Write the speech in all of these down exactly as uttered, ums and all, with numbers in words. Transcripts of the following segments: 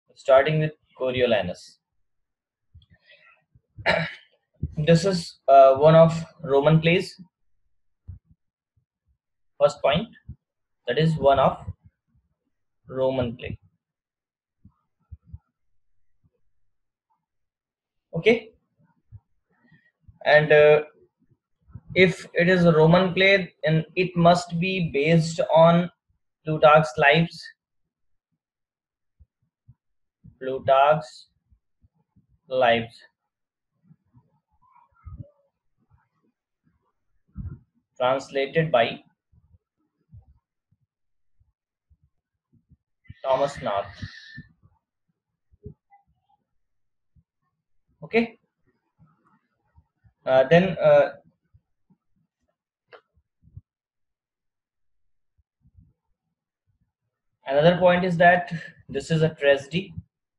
starting with Coriolanus. This is uh, one of Roman plays. First point, that is one of Roman play. Okay, and uh, if it is a Roman play, then it must be based on Plutarch's lives. Plutarch's lives. Translated by Thomas North. Okay. Uh, then uh, another point is that this is a tragedy.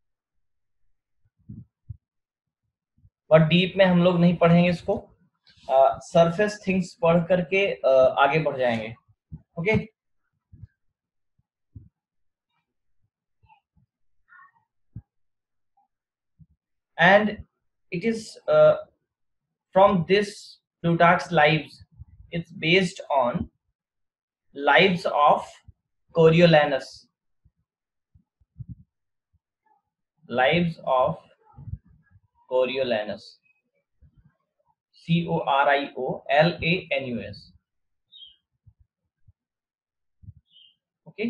But deep में हम लोग नहीं पढ़ेंगे इसको, surface uh, things पढ़ करके uh, आगे बढ़ जाएंगे. Okay okay? And it is uh, from this Plutarch's lives, it's based on lives of Coriolanus. Lives of Coriolanus. C O R I O L A N U S. Okay,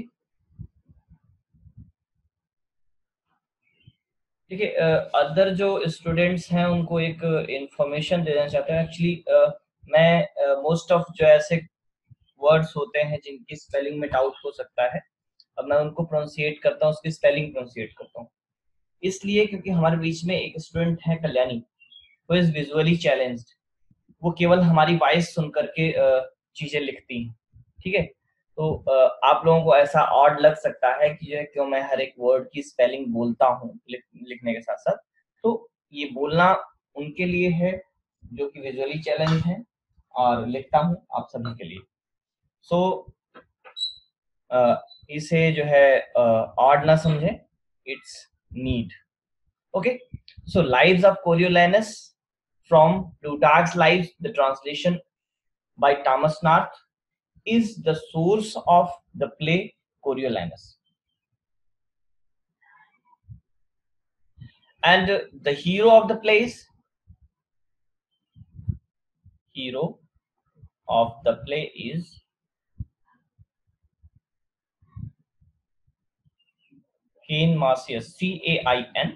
ठीक है. Other जो students हैं उनको एक information देना चाहते हैं. Actually uh, मैं मोस्ट uh, ऑफ जो ऐसे वर्ड्स होते हैं जिनकी स्पेलिंग में डाउट हो सकता है, अब मैं उनको प्रोनाउंसिएट करता हूँ, उसकी स्पेलिंग प्रोनाउंसिएट करता हूँ. इसलिए क्योंकि हमारे बीच में एक स्टूडेंट है कल्याणी, वो इज विजुअली चैलेंज्ड. वो केवल हमारी वॉइस सुन करके चीजें लिखती हैं. ठीक है, तो आप लोगों को ऐसा ऑड लग सकता है कि जो है क्यों मैं हर एक वर्ड की स्पेलिंग बोलता हूँ लिख, लिखने के साथ साथ. तो ये बोलना उनके लिए है जो कि विजुअली चैलेंज है, और लिखता हूँ आप सभी के लिए. सो so, इसे जो है ऑड ना समझे, it's need. Okay, so Lives of Coriolanus from Plutarch's Lives, the translation by Thomas North, is the source of the play Coriolanus. And uh, the hero of the play is hero of the play is Cain Marcius, C A I N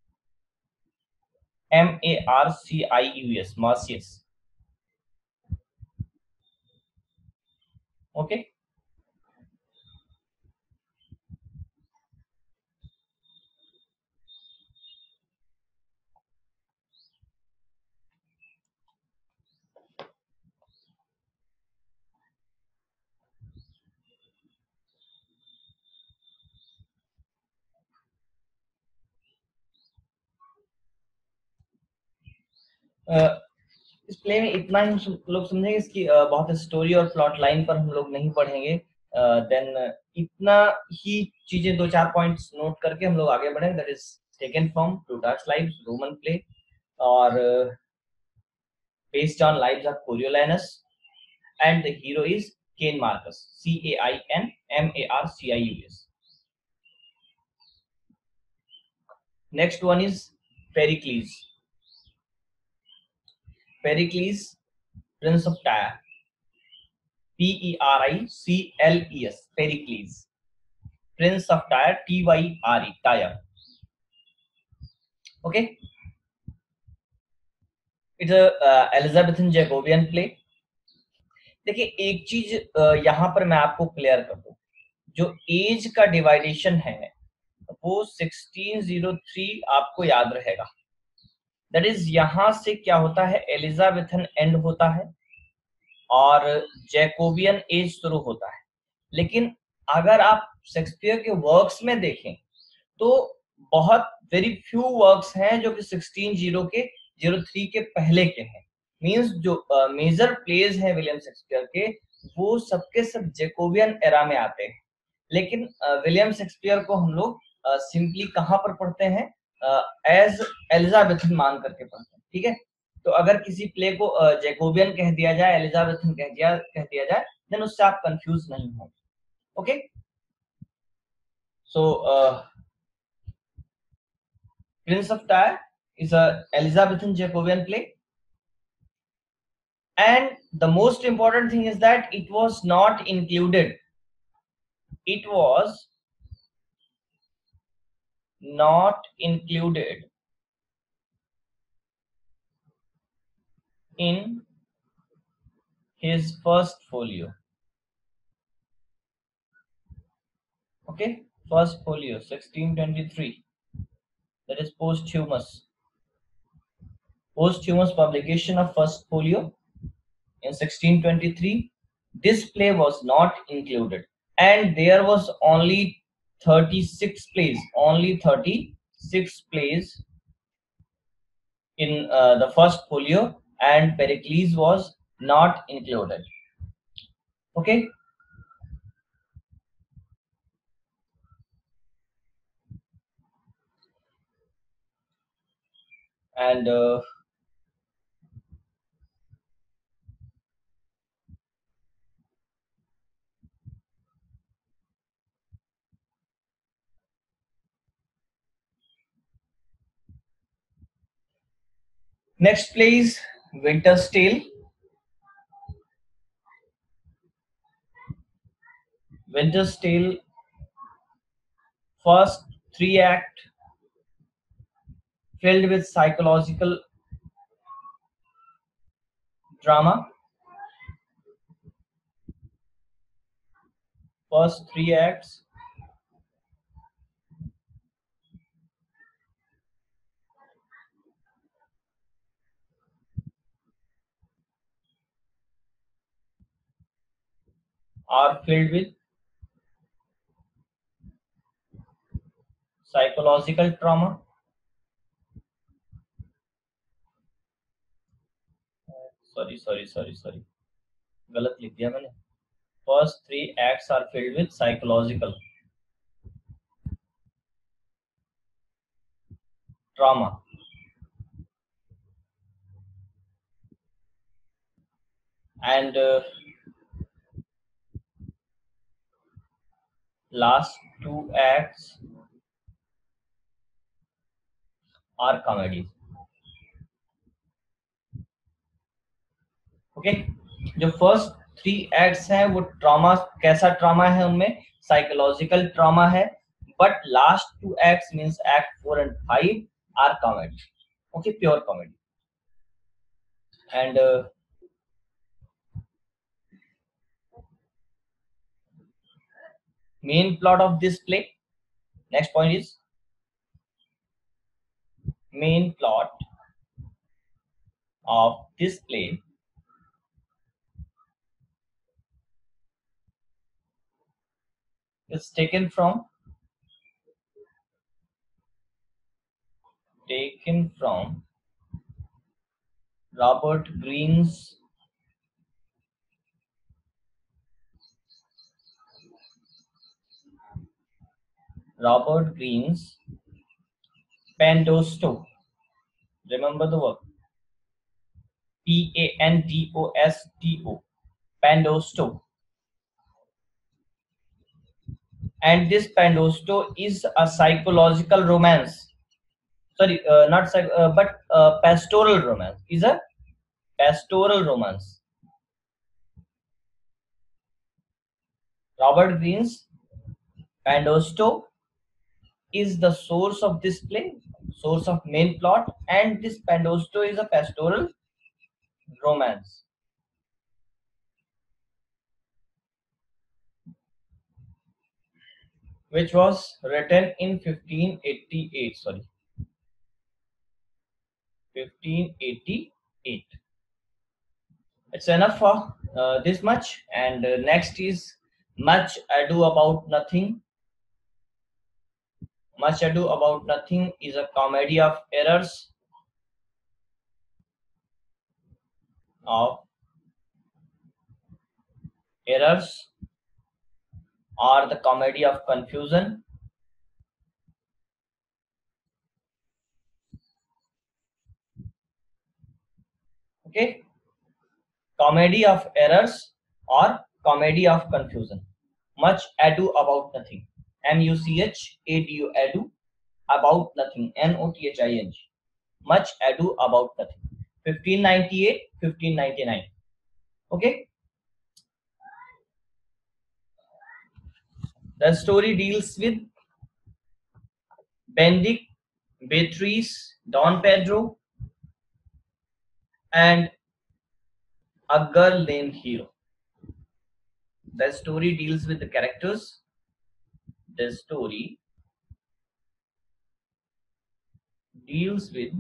M A R C I U S, Marcius. Okay. Uh, इस play में इतना ही हम लोग समझेंगे. इसकी uh, बहुत story और plot line पर हम लोग नहीं पढ़ेंगे. देन uh, इतना ही चीजें, दो चार पॉइंट्स नोट करके हम लोग आगे बढ़ेंगे. That is taken from Plutarch's Lives, Roman play, और based on lives of Coriolanus, and the hero is Caius Marcius, C A I N M A R C I U S. Next one is Pericles. Pericles, Prince of Tyre. P E R I C L E S, Pericles. Prince of Tyre, T Y R E, Tyre. Okay. It's a uh, Elizabethan Jacobean play. देखिए एक चीज uh, यहाँ पर मैं आपको clear कर दूं, जो एज का डिवाइडेशन है वो सोलह सौ तीन आपको याद रहेगा. दैट इज यहां से क्या होता है, एलिजाबेथन एंड होता है और जैकोबियन एज शुरू होता है. लेकिन अगर आप शेक्सपियर के वर्क्स में देखें तो बहुत वेरी फ्यू वर्क्स हैं जो कि सोलह सौ के जीरो थ्री के पहले के हैं. मींस जो मेजर प्लेज हैं विलियम शेक्सपियर के, वो सबके सब जैकोबियन एरा में आते हैं. लेकिन विलियम शेक्सपियर को हम लोग सिंपली कहाँ पर पढ़ते हैं, एज एलिजाबेथन मान करके पढ़ते हैं, ठीक है। तो अगर किसी प्ले को जैकोबियन कह दिया जाए, एलिजाबेथन कह दिया कह दिया जाए, देन उससे आप कंफ्यूज नहीं हो। Okay, so Prince of Tyre is a Elizabethan Jacobean play, and the most important thing is that it was not included. It was not included in his first folio. Okay, first folio, sixteen twenty-three. That is posthumous. Posthumous publication of first folio in sixteen twenty-three. This play was not included, and there was only thirty-six plays. Only thirty-six plays in uh, the first folio, and Pericles was not included. Okay, and uh, next play is Winter's Tale. Winter's Tale, first three act filled with psychological drama. First three acts are filled with psychological trauma. Sorry, sorry, sorry, sorry. गलत लिख दिया मैंने. First three acts are filled with psychological trauma, and uh, last two acts are comedies. Okay, जो first three acts हैं वो trauma, कैसा trauma है उनमें, साइकोलॉजिकल ट्रॉमा है, but last two acts means act four and five are comedy. Okay, pure comedy. And main plot of this play, next point is main plot of this play is taken from taken from Robert Greene's Robert Greene's Pandosto. Remember the word P A N D O S T O, Pandosto. And this Pandosto is a psychological romance. Sorry, uh, not psych, uh, but uh, pastoral romance. Is a pastoral romance. Robert Greene's Pandosto is the source of this play, source of main plot, and this Pandosto is a pastoral romance. Which was written in fifteen eighty-eight. Sorry, fifteen eighty-eight. It's enough for uh, this much. And uh, next is Much Ado About Nothing. Much Ado About Nothing is a comedy of errors, of errors, or the comedy of confusion. Okay, comedy of errors or comedy of confusion. Much ado about nothing. M U C H A D U, ado, about nothing. N O T H I N G. Much ado about nothing. fifteen ninety-eight, fifteen ninety-nine. Okay, the story deals with Benedict, Beatrice, Don Pedro, and a girl named Hero. The story deals with the characters. The story deals with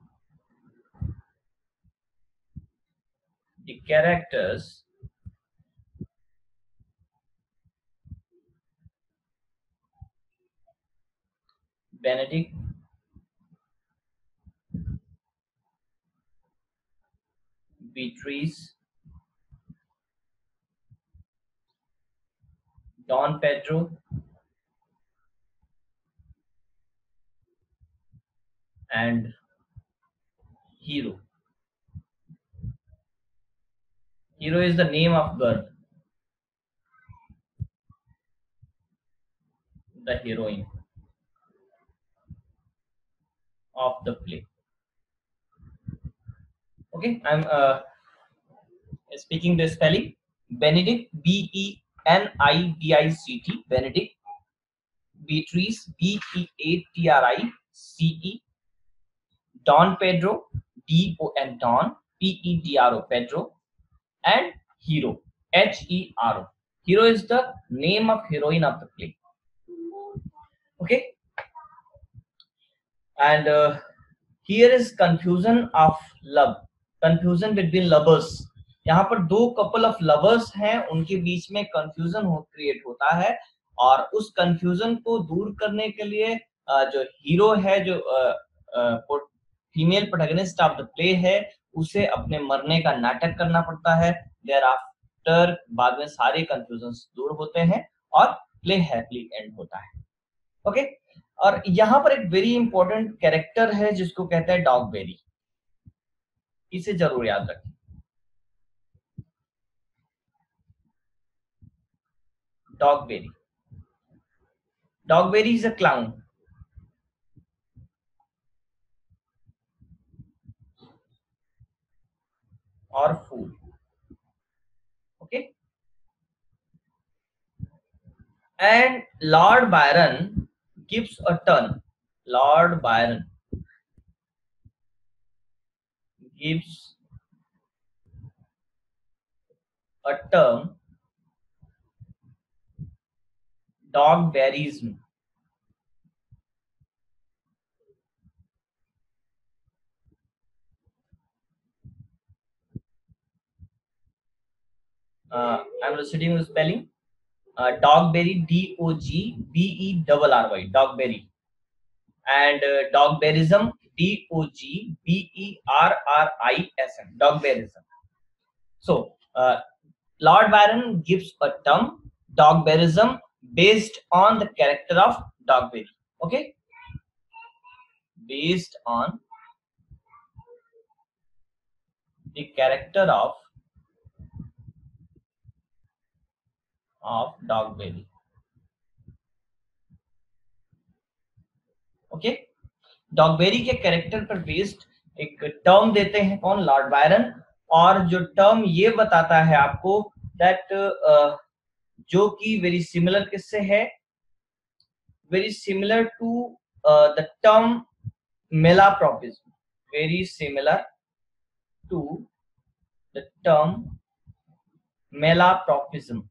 the characters Benedict, Beatrice, Don Pedro, and Hero. Hero is the name of girl, the heroine of the play. Okay, I'm uh, speaking the spelling. Benedict, B E N I D I C T, Benedict. Beatrice, B E A T R I C E. Don Pedro, D O N Don, P E D R O Pedro, and Hero, H E R O. Hero is the name of heroine of the play. Okay, and uh, here is confusion of love, confusion between lovers. यहाँ पर दो couple of lovers हैं, उनके बीच में confusion हो create होता है, और उस कंफ्यूजन को दूर करने के लिए अ, जो हीरो है, जो female protagonist of the play है, उसे अपने मरने का नाटक करना पड़ता है। देयर आफ्टर बाद में सारे कंफ्यूजन दूर होते हैं और प्ले हैप्पीली एंड होता है। Okay okay? और यहाँ पर एक वेरी इंपॉर्टेंट कैरेक्टर है जिसको कहते हैं डॉगबेरी, इसे जरूर याद रखें। Dogberry, Dogberry is a clown. और fool. Okay, and Lord Byron gives a turn, Lord Byron gives a term, dogberism. Uh, I'm reciting the spelling. Uh, dogberry, D O G B E R R Y, dogberry. And uh, dogberism, D O G B E R R I S M, dogberism. So, uh, Lord Byron gives a term, dogberism, based on the character of Dogberry. Okay, based on the character of of Dogberry. Okay, Dogberry के character पर based एक term देते हैं कौन, Lord Byron, और जो term ये बताता है आपको दैट uh, जो कि वेरी सिमिलर किससे है, very similar to the term malapropism, very similar to the term malapropism.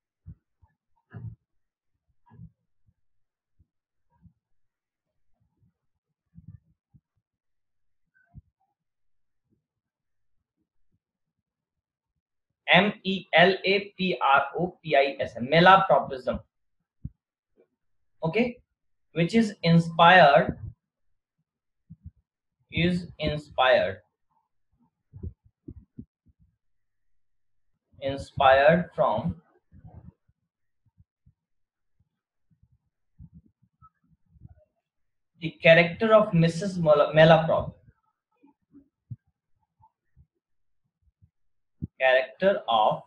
M E L A P R O P I S M, malapropism. Okay, which is inspired, is inspired, inspired from the character of Missus Malaprop. character of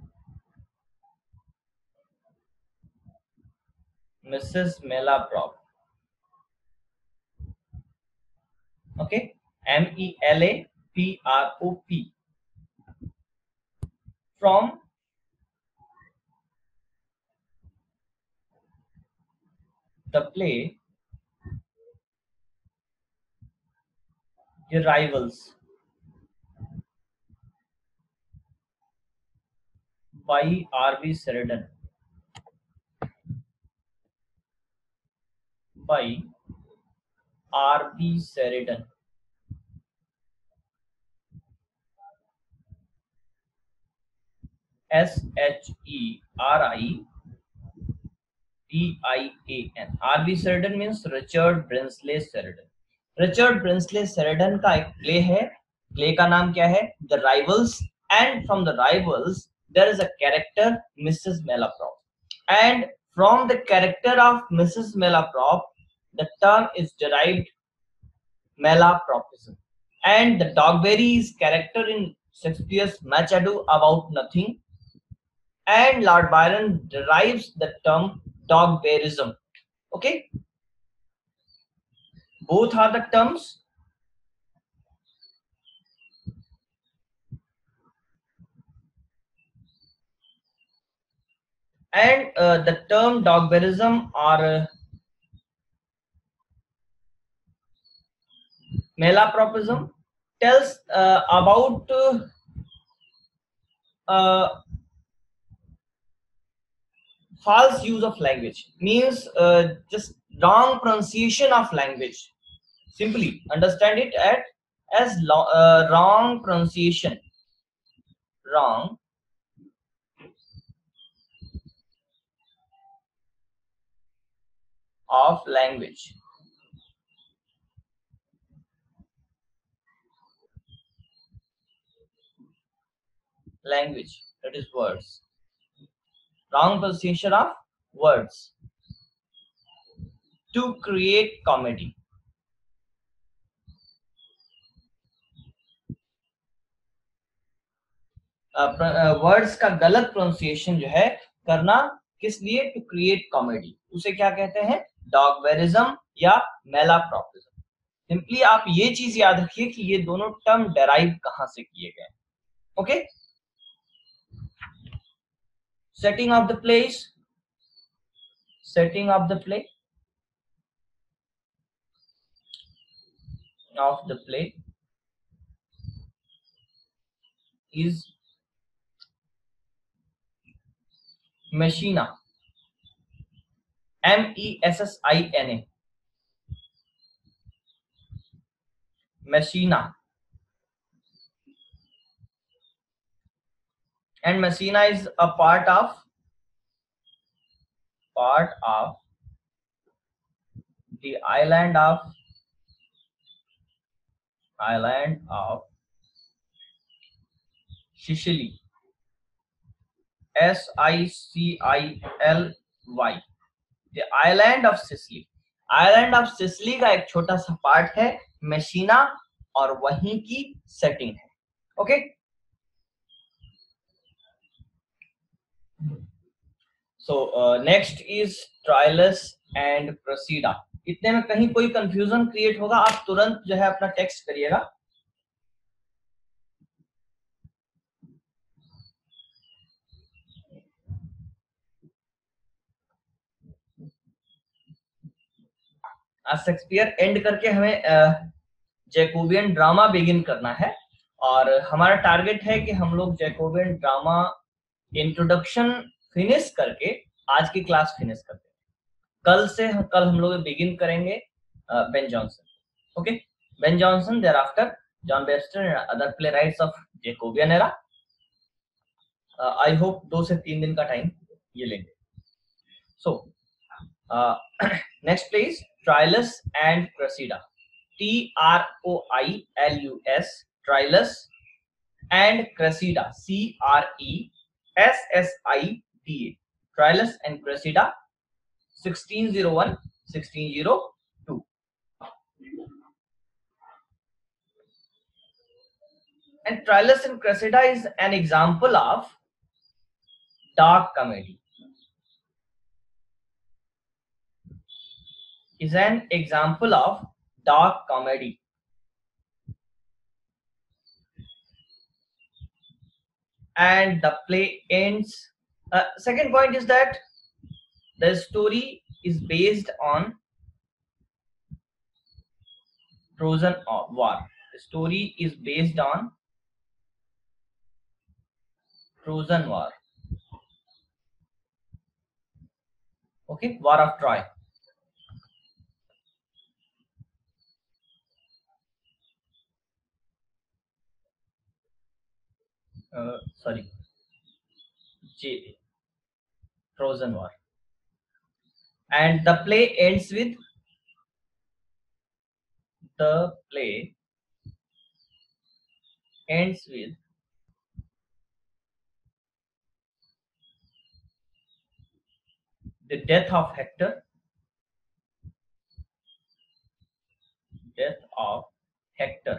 Missus Malaprop. Okay, M E L A P R O P. From the play The Rivals by R B Sheridan. By R B Sheridan. S H E R I D I A N. R B Sheridan means Richard Brinsley Sheridan. Richard Brinsley Sheridan का एक play है. Play का नाम क्या है? The Rivals. And from The Rivals there is a character Missus Malaprop. And from the character of Missus Malaprop the term is derived malapropism. And the Dogberry's character in Shakespeare's Much Ado About Nothing, and Lord Byron derives the term Dogberryism. Okay, both are the terms. And uh, the term Dogberryism or uh, malapropism tells uh, about uh, uh, false use of language, means uh, just wrong pronunciation of language. Simply understand it at as lo- uh, wrong pronunciation, wrong of language. Language, that is words. Wrong pronunciation of words to create comedy. Words का गलत pronunciation जो है करना किस लिए? To create comedy. उसे क्या कहते हैं? डॉगबेरिज्म या मेलाप्रॉपिज्म. सिंपली आप ये चीज याद रखिए कि ये दोनों टर्म डेराइव कहां से किए गए. Okay, setting of the place. Setting of the play of the play is Messina, M E S S I N A, Messina. And Messina is a part of part of the island of island of Sicily, S I C I L Y, the island of Sicily. Island of Sicily का एक छोटा सा part है Messina और वहीं की setting है. Okay, so next is Troilus and Cressida. इतने में कहीं कोई कंफ्यूजन क्रिएट होगा आप तुरंत जो है अपना टेक्स्ट करिएगा. आज शेक्सपियर एंड करके हमें जैकोबियन ड्रामा बिगिन करना है और हमारा टारगेट है कि हम लोग जैकोबियन ड्रामा इंट्रोडक्शन फिनिश करके आज की क्लास फिनिश करते हैं. कल से हम कल हम लोग बिगिन करेंगे Ben Jonson. Okay, Ben Jonson, thereafter John Webster and other playwrights of Jacobean era. I hope दो से तीन दिन का टाइम ये लेंगे. So next please, Troilus and Cressida. T R O I L U S, Trilus, and Cressida, C R E S S I D A, Trilus and Cressida, sixteen oh one to sixteen oh two. And Troilus and Cressida is an example of dark comedy. Is an example of dark comedy. And the play ends. Uh, second point is that the story is based on Trojan War. The story is based on Trojan War. Okay, War of Troy. Uh, sorry, J. Trojan War. And the play ends with the play ends with the death of Hector. Death of Hector.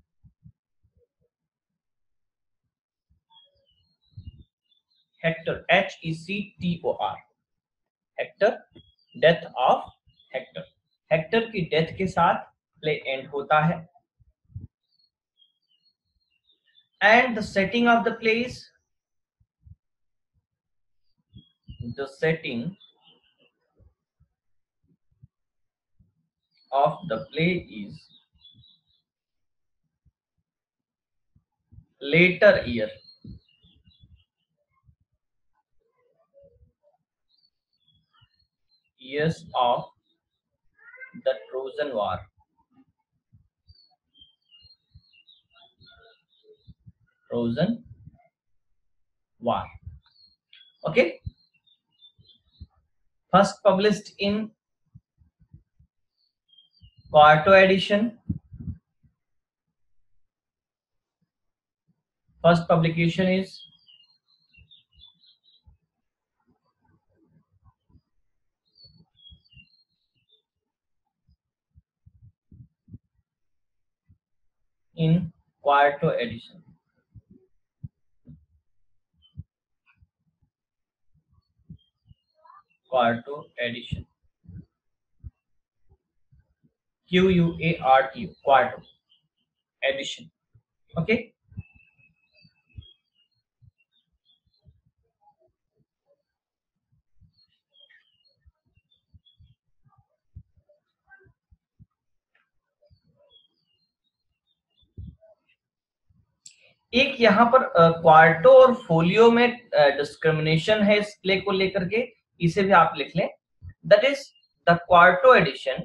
Hector. H E C T O R. Hector. Death of Hector. Hector की death के साथ play and होता है. And the setting of the plays, the setting of the play is later year. Years of the Trojan War. Trojan War. Okay. First published in Quarto edition. First publication is in Quarto edition. Quarto edition. Q U A R T O. Quarto edition. Okay. एक यहाँ पर quarto और folio में discrimination है इस play को लेकर के, इसे भी आप लिख लें. That is the quarto edition.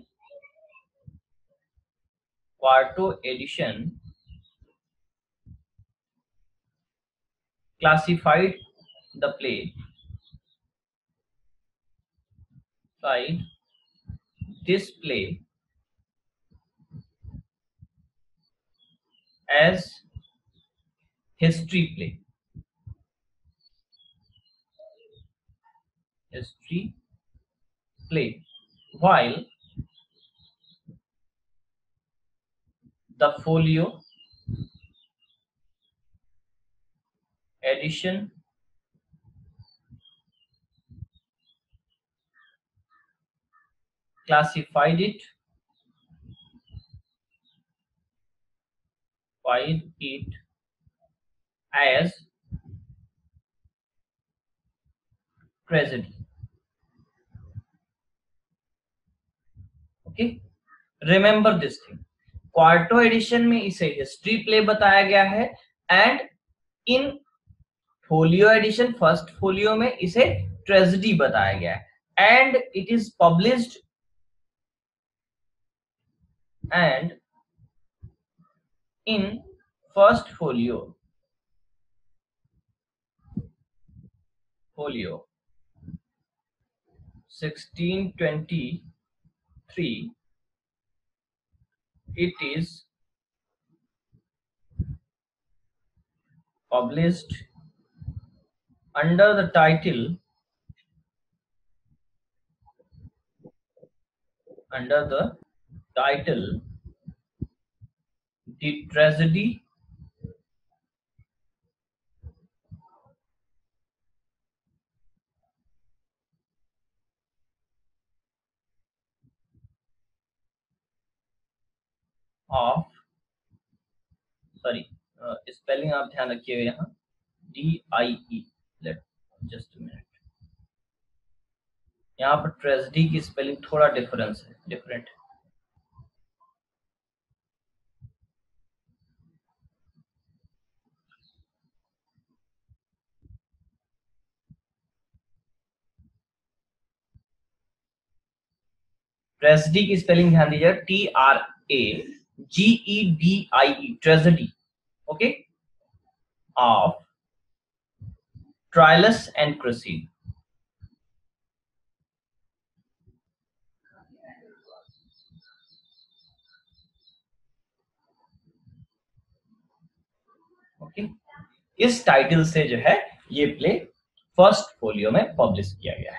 Quarto edition classified the play classified this play as history play. History play. While the folio edition classified it classified it as tragedy. Okay, remember this thing. Quarto edition में इसे history play बताया गया है and in folio edition first folio में इसे tragedy बताया गया है and it is published and in first folio folio sixteen twenty-three it is published under the title under the title The Tragedy of, sorry spelling आप ध्यान रखिएगा यहाँ, D I E, let just minute, यहाँ पर tragedy की spelling थोड़ा difference है, different है। ट्रेजेडी की स्पेलिंग ध्यान दीजिए, T R A G E D I E, tragedy, okay, of Troilus and Cressida. Okay, इस टाइटल से जो है ये प्ले फर्स्ट फोलियो में पब्लिश किया गया है।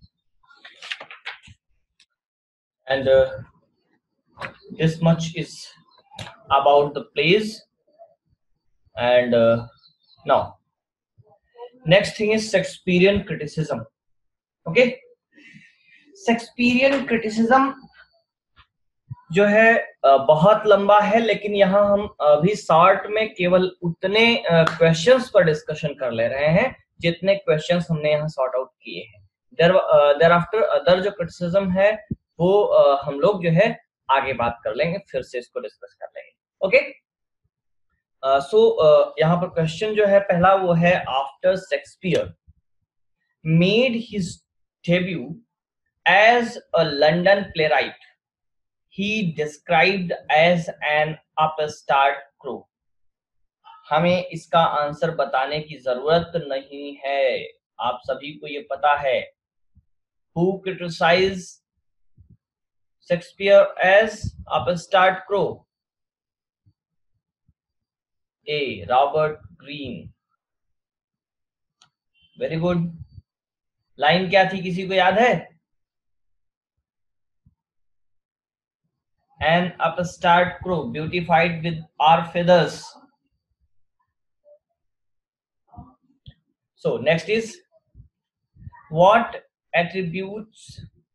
And this much is about the plays. And uh, now next thing is Shakespearean criticism. Okay, Shakespearean criticism जो है uh, बहुत लंबा है, लेकिन यहाँ हम अभी शॉर्ट में केवल उतने क्वेश्चंस uh, पर डिस्कशन कर ले रहे हैं जितने क्वेश्चंस हमने यहाँ सॉर्ट आउट किए हैं। देर देर आफ्टर अदर जो क्रिटिसिज्म है वो uh, हम लोग जो है आगे बात कर लेंगे, फिर से इसको डिस्कस कर लेंगे। ओके, सो यहाँ पर क्वेश्चन जो है पहला वो है, after Shakespeare made his debut as a London playwright he described as an upstart crow. हमें इसका आंसर बताने की जरूरत नहीं है, आप सभी को ये पता है। Who criticise Shakespeare as upstart crow? A. Robert Greene. Very good. Line क्या थी, किसी को याद है? An upstart crow beautified with our feathers. So next is, what attributes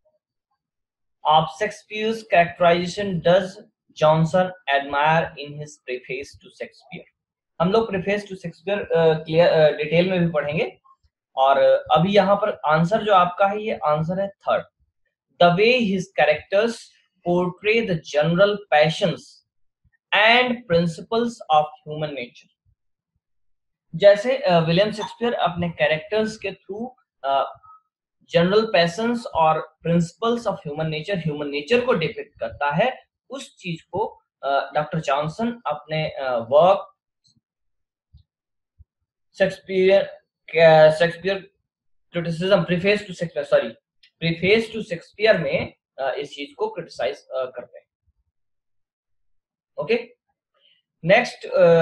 of Shakespeare's characterization does Johnson admire in his preface to Shakespeare? हम लोग preface to Shakespeare clear detail में भी पढ़ेंगे, और अभी यहाँ पर आंसर जो आपका है, ये आंसर है third, the way his characters portray the general passions and principles of human nature. जैसे विलियम शेक्सपियर अपने कैरेक्टर्स के थ्रू जनरल पैशंस और principles of human nature, human nature को डिपिक्ट करता है, उस चीज को डॉक्टर जॉनसन अपने work Shakespeare Shakespeare criticism preface to Shakespeare sorry preface to Shakespeare में uh, इस चीज को क्रिटिसाइज uh, करते हैं। Okay, next,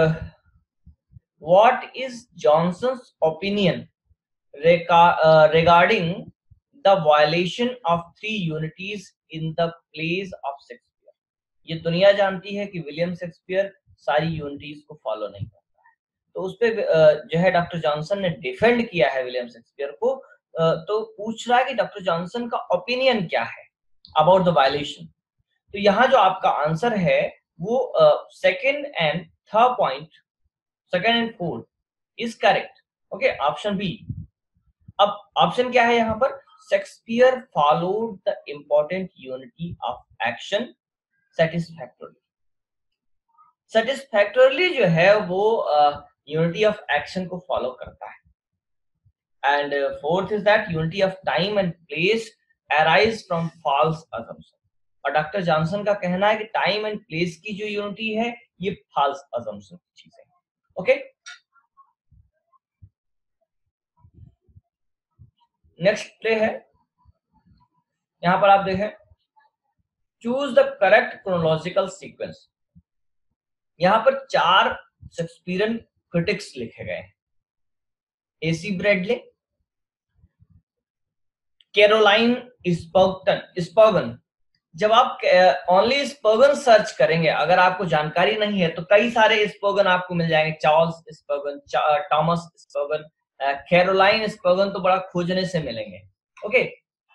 what is Johnson's opinion regarding the violation of three unities in the plays of Shakespeare? ये दुनिया जानती है कि विलियम शेक्सपियर सारी यूनिटीज को फॉलो नहीं करता है, तो उस पे जो है डॉक्टर जॉनसन ने डिफेंड किया है विलियम शेक्सपियर को। तो पूछ रहा है कि डॉक्टर जॉनसन का ओपिनियन क्या है अबाउट द वायलेशन। तो यहाँ जो आपका आंसर है वो second and third point, second and fourth is correct. Okay, option B. अब ऑप्शन क्या है यहाँ पर, Shakespeare followed the important unity of action satisfactorily. Satisfactorily जो है वो यूनिटी ऑफ एक्शन को फॉलो करता है। And fourth is that unity of time and place arise from false assumption. और डॉक्टर जॉनसन का कहना है कि टाइम एंड प्लेस की जो यूनिटी है ये फॉल्स असम्पशन की चीज है। ओके, नेक्स्ट प्ले है, यहां पर आप देखें, choose the correct chronological sequence. यहां पर चार शेक्सपियरियन क्रिटिक्स लिखे गए हैं, A C Bradley, Caroline Spurgeon Spurgeon. जब आप ओनली स्पर्गन सर्च करेंगे, अगर आपको जानकारी नहीं है तो कई सारे स्पर्गन आपको मिल जाएंगे, Charles Spurgeon, Thomas Spurgeon, Caroline Spurgeon तो बड़ा खोजने से मिलेंगे। ओके,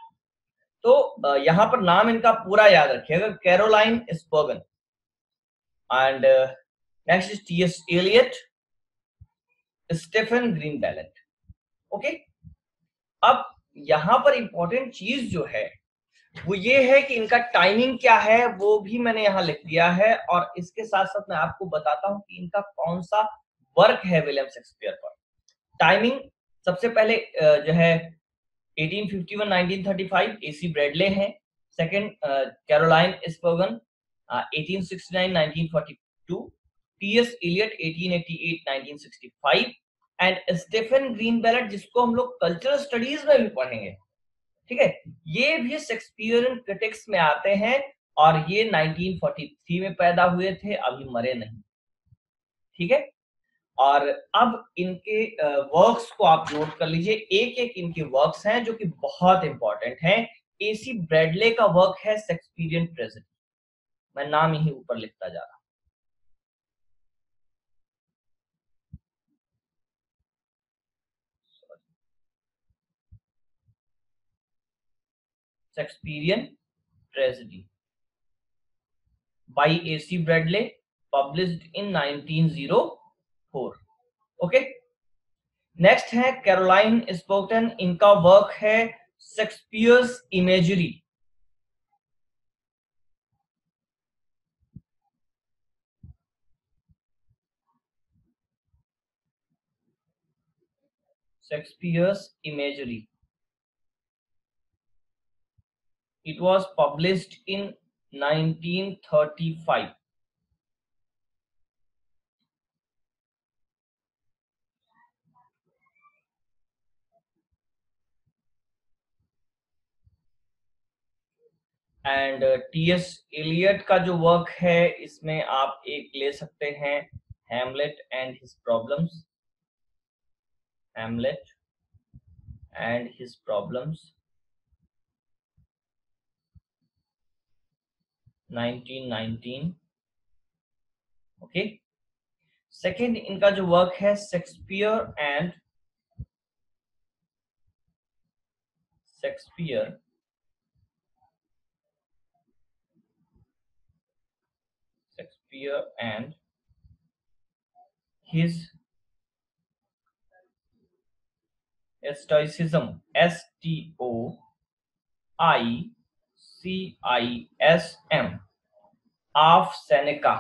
तो यहाँ पर नाम इनका पूरा याद रखिएगा, Caroline Spurgeon. and uh, next is T S Eliot, Stephen Greenblatt. Okay, अब यहां पर इंपॉर्टेंट चीज जो है वो ये है कि इनका टाइमिंग क्या है वो भी मैंने यहाँ लिख दिया है, और इसके साथ साथ मैं आपको बताता हूँ कि इनका कौन सा वर्क है विलियम शेक्सपियर पर. टाइमिंग सबसे पहले जो है eighteen fifty one nineteen thirty five A C Bradley हैं. Second Caroline Spurgeon eighteen sixty nine nineteen forty two, T S Eliot eighteen eighty eight nineteen sixty five and Stephen Greenblatt जिसको हम लोग cultural studies में भी पढ़ेंगे. ठीक है, ये भी शेक्सपियरियन क्रिटिक्स में आते हैं और ये नाइनटीन फोर्टी थ्री में पैदा हुए थे, अभी मरे नहीं. ठीक है, और अब इनके वर्क्स को आप नोट कर लीजिए. एक एक इनके वर्क्स हैं जो कि बहुत इंपॉर्टेंट हैं. एसी ब्रैडले का वर्क है शेक्सपियरियन ट्रेजेडी, मैं नाम यही ऊपर लिखता जा रहा हूं. Shakespearean tragedy by A C Bradley, published in nineteen oh four. Okay, next है कैरोलाइन स्पोकटन. इनका वर्क है Shakespeare's imagery. Shakespeare's imagery. It was published in nineteen thirty five. And T S Eliot का जो work है इसमें आप एक ले सकते हैं Hamlet and his problems. Hamlet and his problems nineteen nineteen. Okay, second इनका जो वर्क है Shakespeare and Shakespeare Shakespeare and his stoicism. S T O I C I S M of Seneca.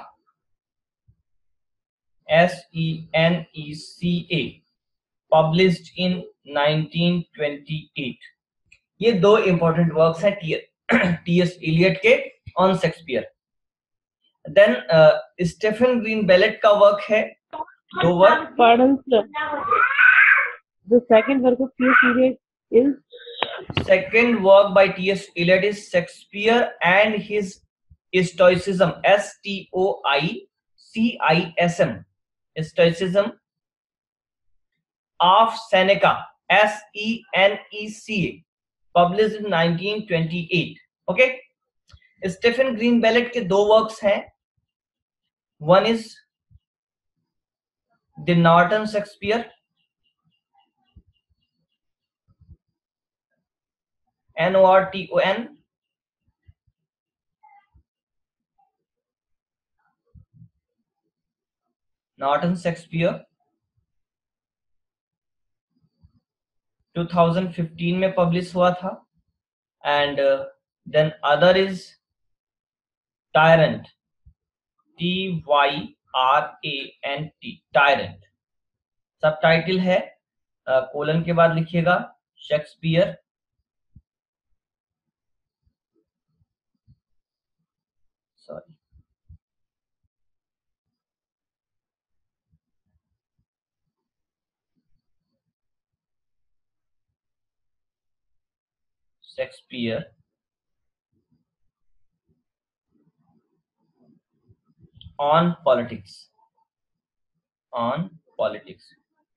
S E N E C A, published in nineteen twenty eight. ये दो important works हैं T S Eliot के on Shakespeare. Then Stephen Greenblatt का work है दो work. Pardon, sir. The second work of T S Eliot is? Second work by T S Eliot is Shakespeare and his Stoicism. S T O I C I S M. Stoicism of Seneca. S E N E C A. Published in nineteen twenty eight. Okay. Stephen Greenblatt के दो works हैं. One is The Norton Shakespeare. N O R T O N. Norton Shakespeare. Twenty fifteen में publish हुआ था. And then other is tyrant. T Y R A N T. Tyrant. Subtitle है colon uh, के बाद लिखिएगा Shakespeare. Sorry, Shakespeare on politics. On politics.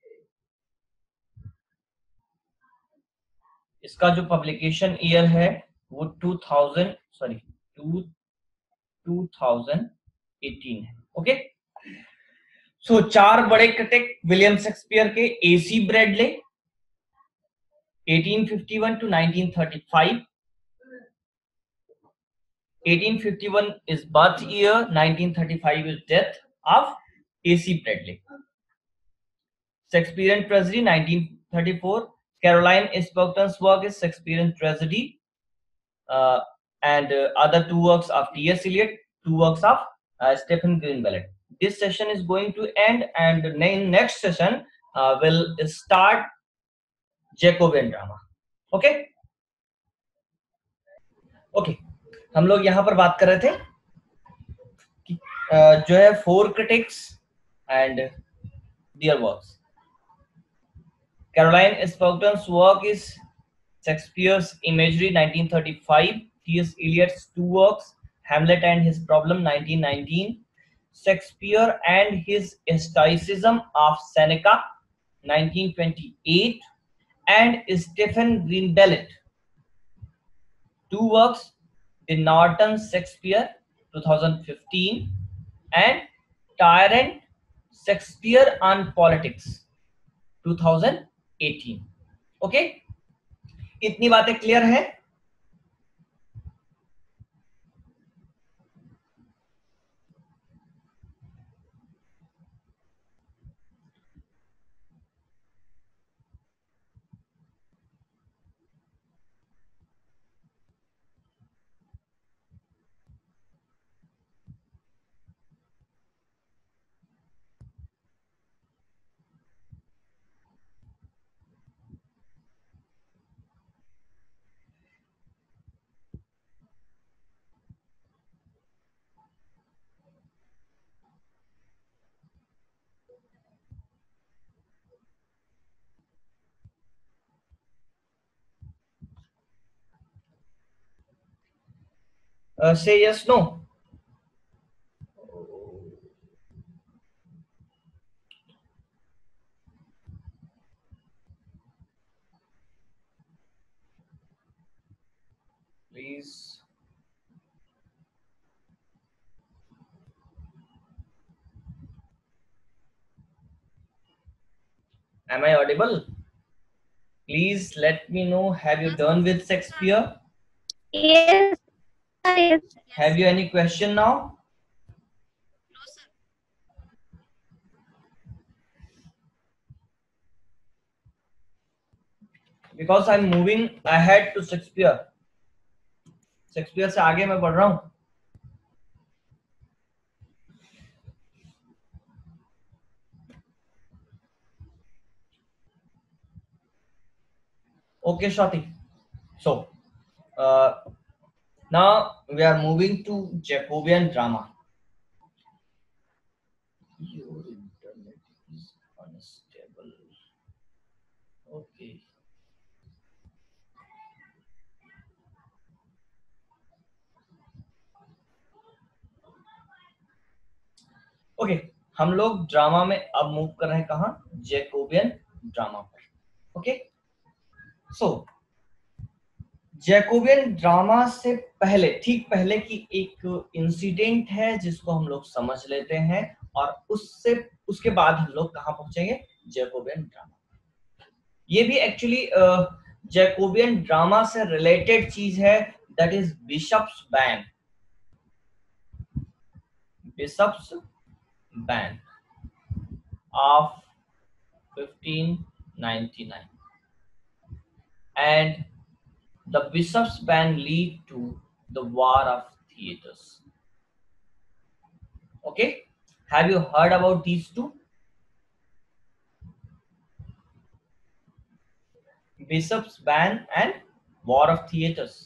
इसका जो publication year है वो two thousand sorry two two thousand eighteen है. Okay, so चार बड़े क्रिटिक विलियम शेक्सपियर के. A C Bradley eighteen fifty one to nineteen thirty five, eighteen fifty-one is birth year, nineteen thirty-five is death of A C Bradley. Shakespearean Tragedy, nineteen thirty-four. Caroline Spockton's work is Shakespearean Tragedy, uh, and uh, other two works of T S Eliot, two works of uh, Stephen Greenblatt. This session is going to end, and in next session uh, will start Jacobean drama. Okay? Okay. हम लोग यहाँ पर बात कर रहे थे कि uh, जो है four critics and their works. Caroline Spockton's work is Shakespeare's Imagery, nineteen thirty-five. T S Eliot's two works, Hamlet and His Problem, nineteen nineteen. Shakespeare and His Stoicism of Seneca, nineteen twenty-eight. And Stephen Greenblatt, two works, The Norton Shakespeare, twenty fifteen, and Tyrant Shakespeare on Politics, twenty eighteen. Okay? इतनी बातें clear है? Uh, say yes, no. Please. Am I audible? Please let me know. Have you done with Shakespeare? Yes. Yes. Have you any question now? No, sir. Because I'm moving ahead to Shakespeare. Shakespeare से आगे मैं बढ़ रहा हूँ. Okay, Shruti. So, uh, now we are moving to Jacobean drama. Your internet is unstable. Okay. Okay okay, हम लोग drama में अब मूव कर रहे हैं कहाँ? जैकोबियन ड्रामा पर. ओके, सो जैकोबियन ड्रामा से पहले, ठीक पहले की एक इंसिडेंट है जिसको हम लोग समझ लेते हैं, और उससे उसके बाद हम लोग कहाँ पहुंचेंगे? Jacobean drama. ये भी एक्चुअली जैकोबियन ड्रामा से रिलेटेड चीज है, that is bishops ban. Bishops ban of fifteen ninety-nine, and the bishops ban lead to the war of theaters. Okay, have you heard about these two? Bishops ban and war of theaters.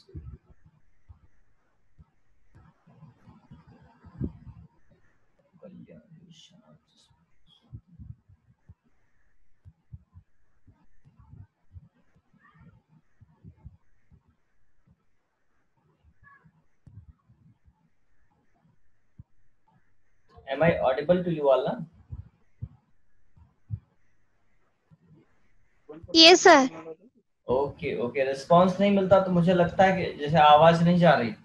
Am I audible to you all? Na? Yes, sir. Okay okay, response नहीं मिलता तो मुझे लगता है कि जैसे आवाज नहीं जा रही.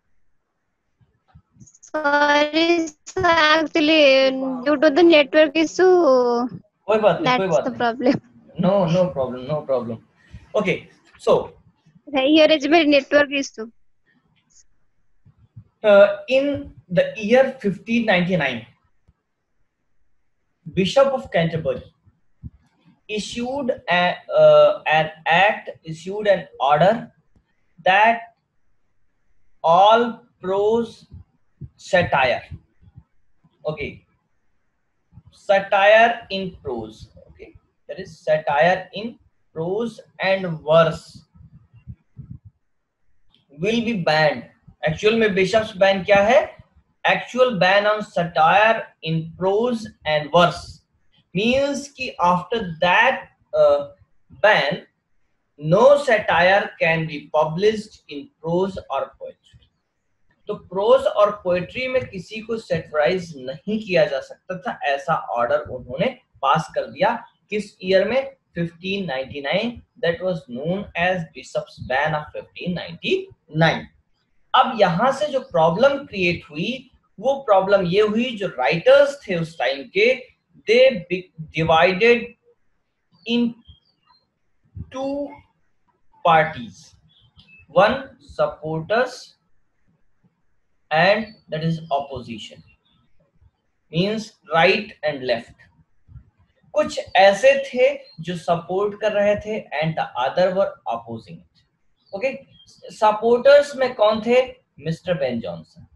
Sorry, sir. Actually, due to the network issue, कोई बात नहीं, कोई that's बात the नहीं. problem. No, no problem, no problem. Okay, so Here is my network issue. Uh, in the year fifteen ninety-nine, Bishop of Canterbury issued a, uh, an act, issued an order that all prose satire, okay, satire in prose, okay, there is satire in prose and verse will be banned. Actual में bishops ban क्या है? Actual ban on satire in prose and verse means कि after that ban no satire can be published in prose और poetry. तो prose और poetry में किसी को सेटराइज नहीं किया जा सकता था, ऐसा ऑर्डर उन्होंने पास कर दिया. किस ईयर में? fifteen ninety-nine. That was known as Bishop's Ban of fifteen ninety-nine. अब यहां से जो प्रॉब्लम क्रिएट हुई वो प्रॉब्लम ये हुई, जो राइटर्स थे उस टाइम के, they divided into parties, one supporters and that is opposition, means right and left. कुछ ऐसे थे जो सपोर्ट कर रहे थे and the other were opposing it. Okay, supporters में कौन थे? Mister Ben Jonson.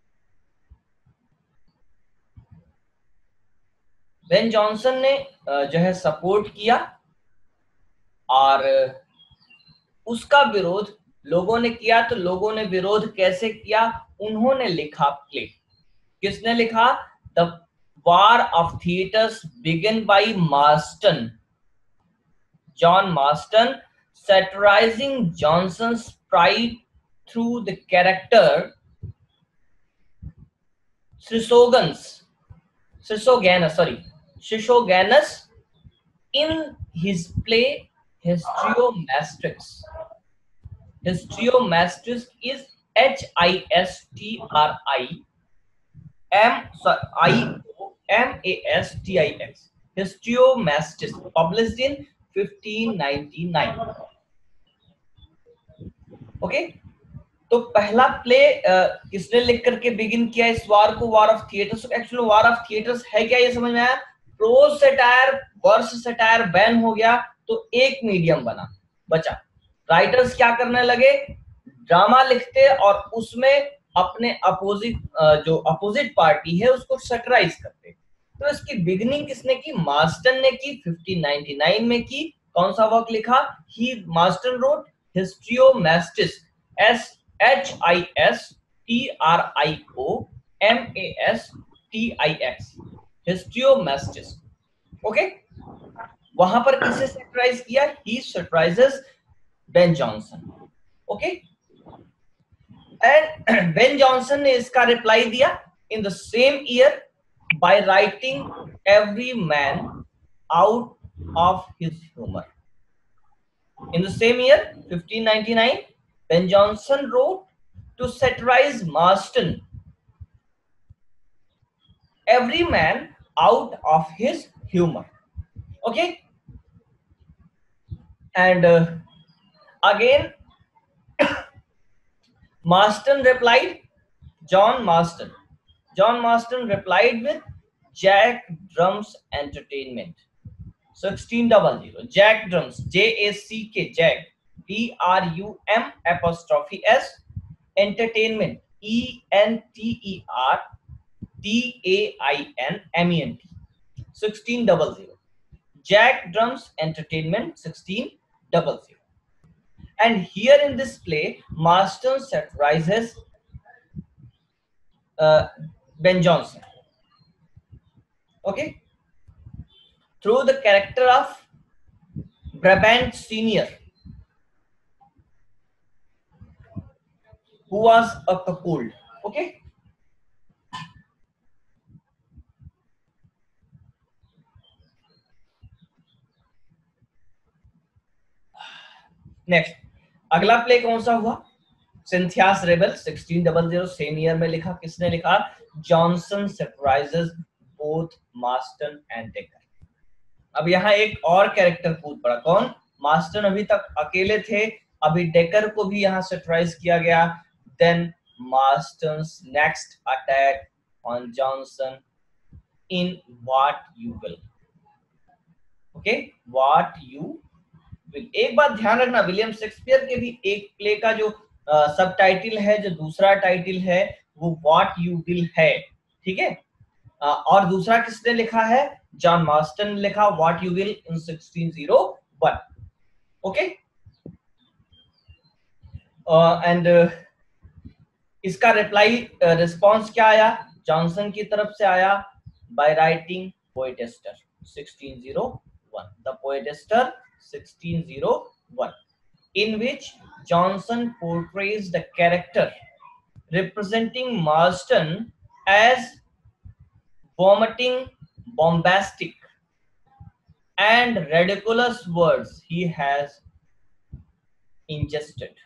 Ben Jonson ने जो है सपोर्ट किया और उसका विरोध लोगों ने किया. तो लोगों ने विरोध कैसे किया? उन्होंने लिखा प्ले. किसने लिखा? The war of theatres begin by Marston, John Marston, satirizing Johnson's pride through the character Chrysogonus, Chrysogonus, sorry, Chrysogonus in his play Histriomastrix. Histriomastrix is H I S T R I M I O M A S T I X. Histriomastrix, published in fifteen ninety-nine. Okay, तो पहला play किसने लिख करके begin किया इस war को? War of theatres. Actually war of theatres है क्या, ये समझ में आया? Prose satire, verse satire ban हो गया तो एक मीडियम बना बचा. राइटर्स क्या करने लगे? ड्रामा लिखते और उसमें अपने अपोजिट जो अपोजिट पार्टी है उसको सटराइज करते. तो इसकी बिगिनिंग किसने की? मार्स्टन ने की, fifteen ninety-nine में की. कौन सा वर्क लिखा? He Marston wrote Histriomastrix, S H I S T R I O M A S T I X, Histriomastrix. Okay, वहां पर किसे सैटिराइज किया? He satirises Ben Jonson. Okay, and Ben Jonson ने इसका रिप्लाई दिया in the same year by writing every man out of his humour. In the same year, fifteen ninety-nine, Ben Jonson wrote to satirize Marston, every man out of his humor. Okay, and uh, again, Marston replied. John Marston. John Marston replied with Jack Drum's Entertainment. sixteen hundred. Jack Drums, J A C K, Jack, D R U M apostrophe S, Entertainment, E N T E R T A I N M E N T, sixteen hundred. Jack Drums Entertainment, sixteen hundred. And here in this play, Marston satirizes uh, Ben Jonson. Okay, through the character of Brabant Senior, who was a cuckold. Okay, next अगला play कौन सा हुआ? Cynthia's रेबल, sixteen hundred, same year में लिखा. किसने लिखा? Jonson satirizes both Marston and Dekker. अब यहाँ एक और कैरेक्टर कूद पड़ा. कौन? मार्स्टन अभी तक अकेले थे, अभी डेकर को भी यहाँ सैटिराइज किया गया. Then Marston's next attack on Johnson in What You Will. Okay, What You Will. एक बात ध्यान रखना, विलियम शेक्सपियर के भी एक प्ले का जो सब टाइटल है, जो दूसरा टाइटल है वो What You Will है, ठीक है। uh, और दूसरा किसने लिखा है? जॉन मार्स्टन ने लिखा What You Will in sixteen oh one. Okay, and इसका रिप्लाई रिस्पॉन्स क्या आया? जॉनसन की तरफ से आया by writing poetaster sixteen oh one, the poetaster sixteen oh one, in which Johnson portrays the character representing Marston as vomiting bombastic and ridiculous words he has ingested.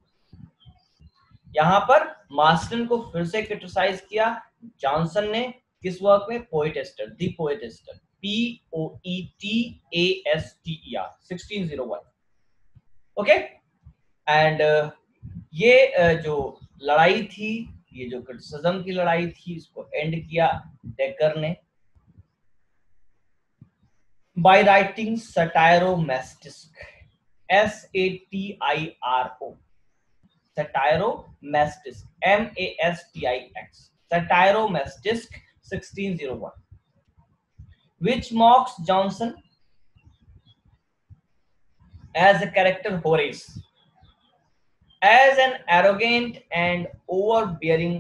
यहां पर Marston को फिर से क्रिटिसाइज किया जॉनसन ने, किस work में? Poetaster, the poetaster, P O E T A S T E R, sixteen oh one. Okay, and ये uh, जो लड़ाई थी, ये जो क्रिटिसिज्म की लड़ाई थी, इसको एंड किया डेकर ने by writing Satiromastix, S A T I R O, Satiromastix, M A S T I X, Satiromastix sixteen oh one, which mocks Johnson as a character Horace, as an arrogant and overbearing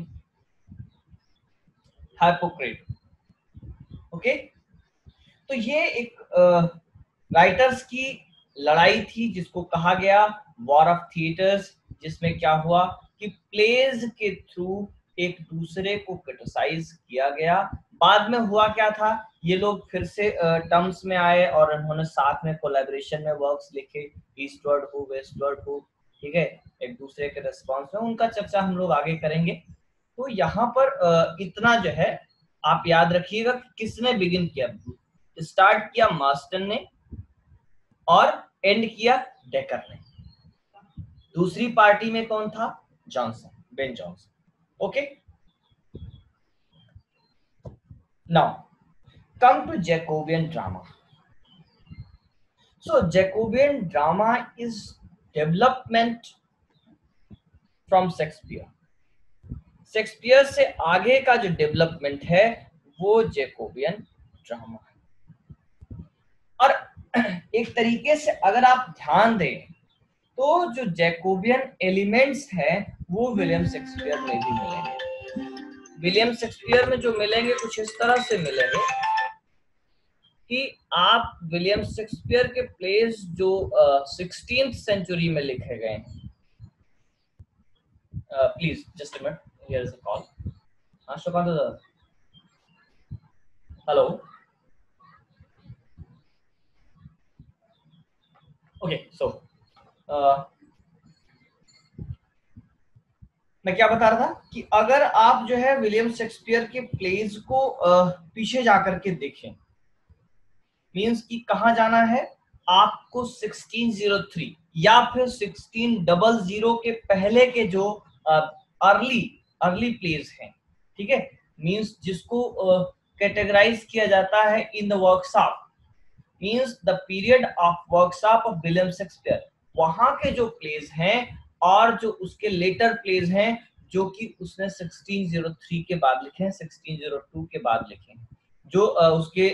hypocrite. Okay, तो ये एक writers uh, की लड़ाई थी जिसको कहा गया war of theatres, जिसमें क्या हुआ कि प्लेज के थ्रू एक दूसरे को क्रिटिसाइज किया गया। बाद में हुआ क्या था, ये लोग फिर से टर्म्स uh, में आए और उन्होंने साथ में कोलैबोरेशन में वर्क्स लिखे, ईस्टवर्ड हो, वेस्टवर्ड हो, ठीक है, एक दूसरे के रेस्पॉन्स में, उनका चर्चा हम लोग आगे करेंगे। तो यहाँ पर uh, इतना जो है आप याद रखिएगा कि किसने बिगिन किया, स्टार्ट किया मार्स्टन ने और एंड किया डेकर ने। दूसरी पार्टी में कौन था? Jonson, Ben Jonson. Okay, now come to Jacobean drama. So Jacobean drama is development from Shakespeare. Shakespeare से आगे का जो डेवलपमेंट है वो जैकोबियन ड्रामा है। और एक तरीके से अगर आप ध्यान दें तो जो जैकोबियन एलिमेंट्स हैं वो विलियम शेक्सपियर में भी मिलेंगे। विलियम शेक्सपियर में जो मिलेंगे कुछ इस तरह से मिलेंगे कि आप विलियम शेक्सपियर के प्लेस जो सिक्सटीन्थ सेंचुरी में लिखे गए हैं, please just a minute, here is a call. हाँ शोकांत दादा, हेलो, ओके, सो Uh, मैं क्या बता रहा था कि अगर आप जो है विलियम शेक्सपियर के प्लेज को uh, पीछे जाकर के देखें, मींस कि कहाँ जाना है आपको, सिक्सटीन ओ थ्री या फिर सिक्सटीन हंड्रेड के पहले के जो अर्ली अर्ली प्लेज हैं, ठीक है, मींस जिसको कैटेगराइज uh, किया जाता है in the workshop, means the period of workshop of William Shakespeare, वहां के जो प्लेज हैं और जो उसके लेटर प्लेज हैं जो कि उसने सिक्सटीन ओ थ्री के बाद लिखे हैं, सिक्सटीन ओ टू के बाद लिखे हैं, जो आ, उसके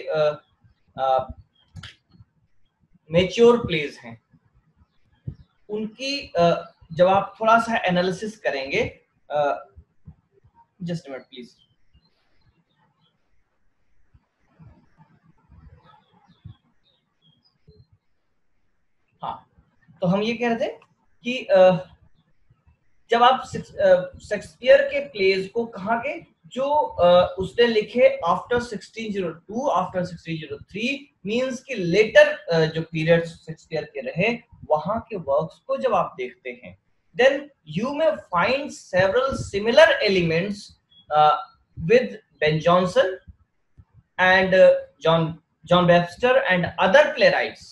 मैच्योर प्लेज हैं, उनकी आ, जब आप थोड़ा सा एनालिसिस करेंगे, जस्ट अ मिनट प्लीज, हाँ, तो हम ये कह रहे थे कि जब आप शेक्सपियर के प्लेज को कहाँ के जो उसने लिखे after sixteen oh two, after sixteen oh three, means कि लेटर जो पीरियड शेक्सपियर के रहे, वहां के वर्क्स को जब आप देखते हैं, then you may find several similar elements with Ben Johnson and John John Webster and other playwrights,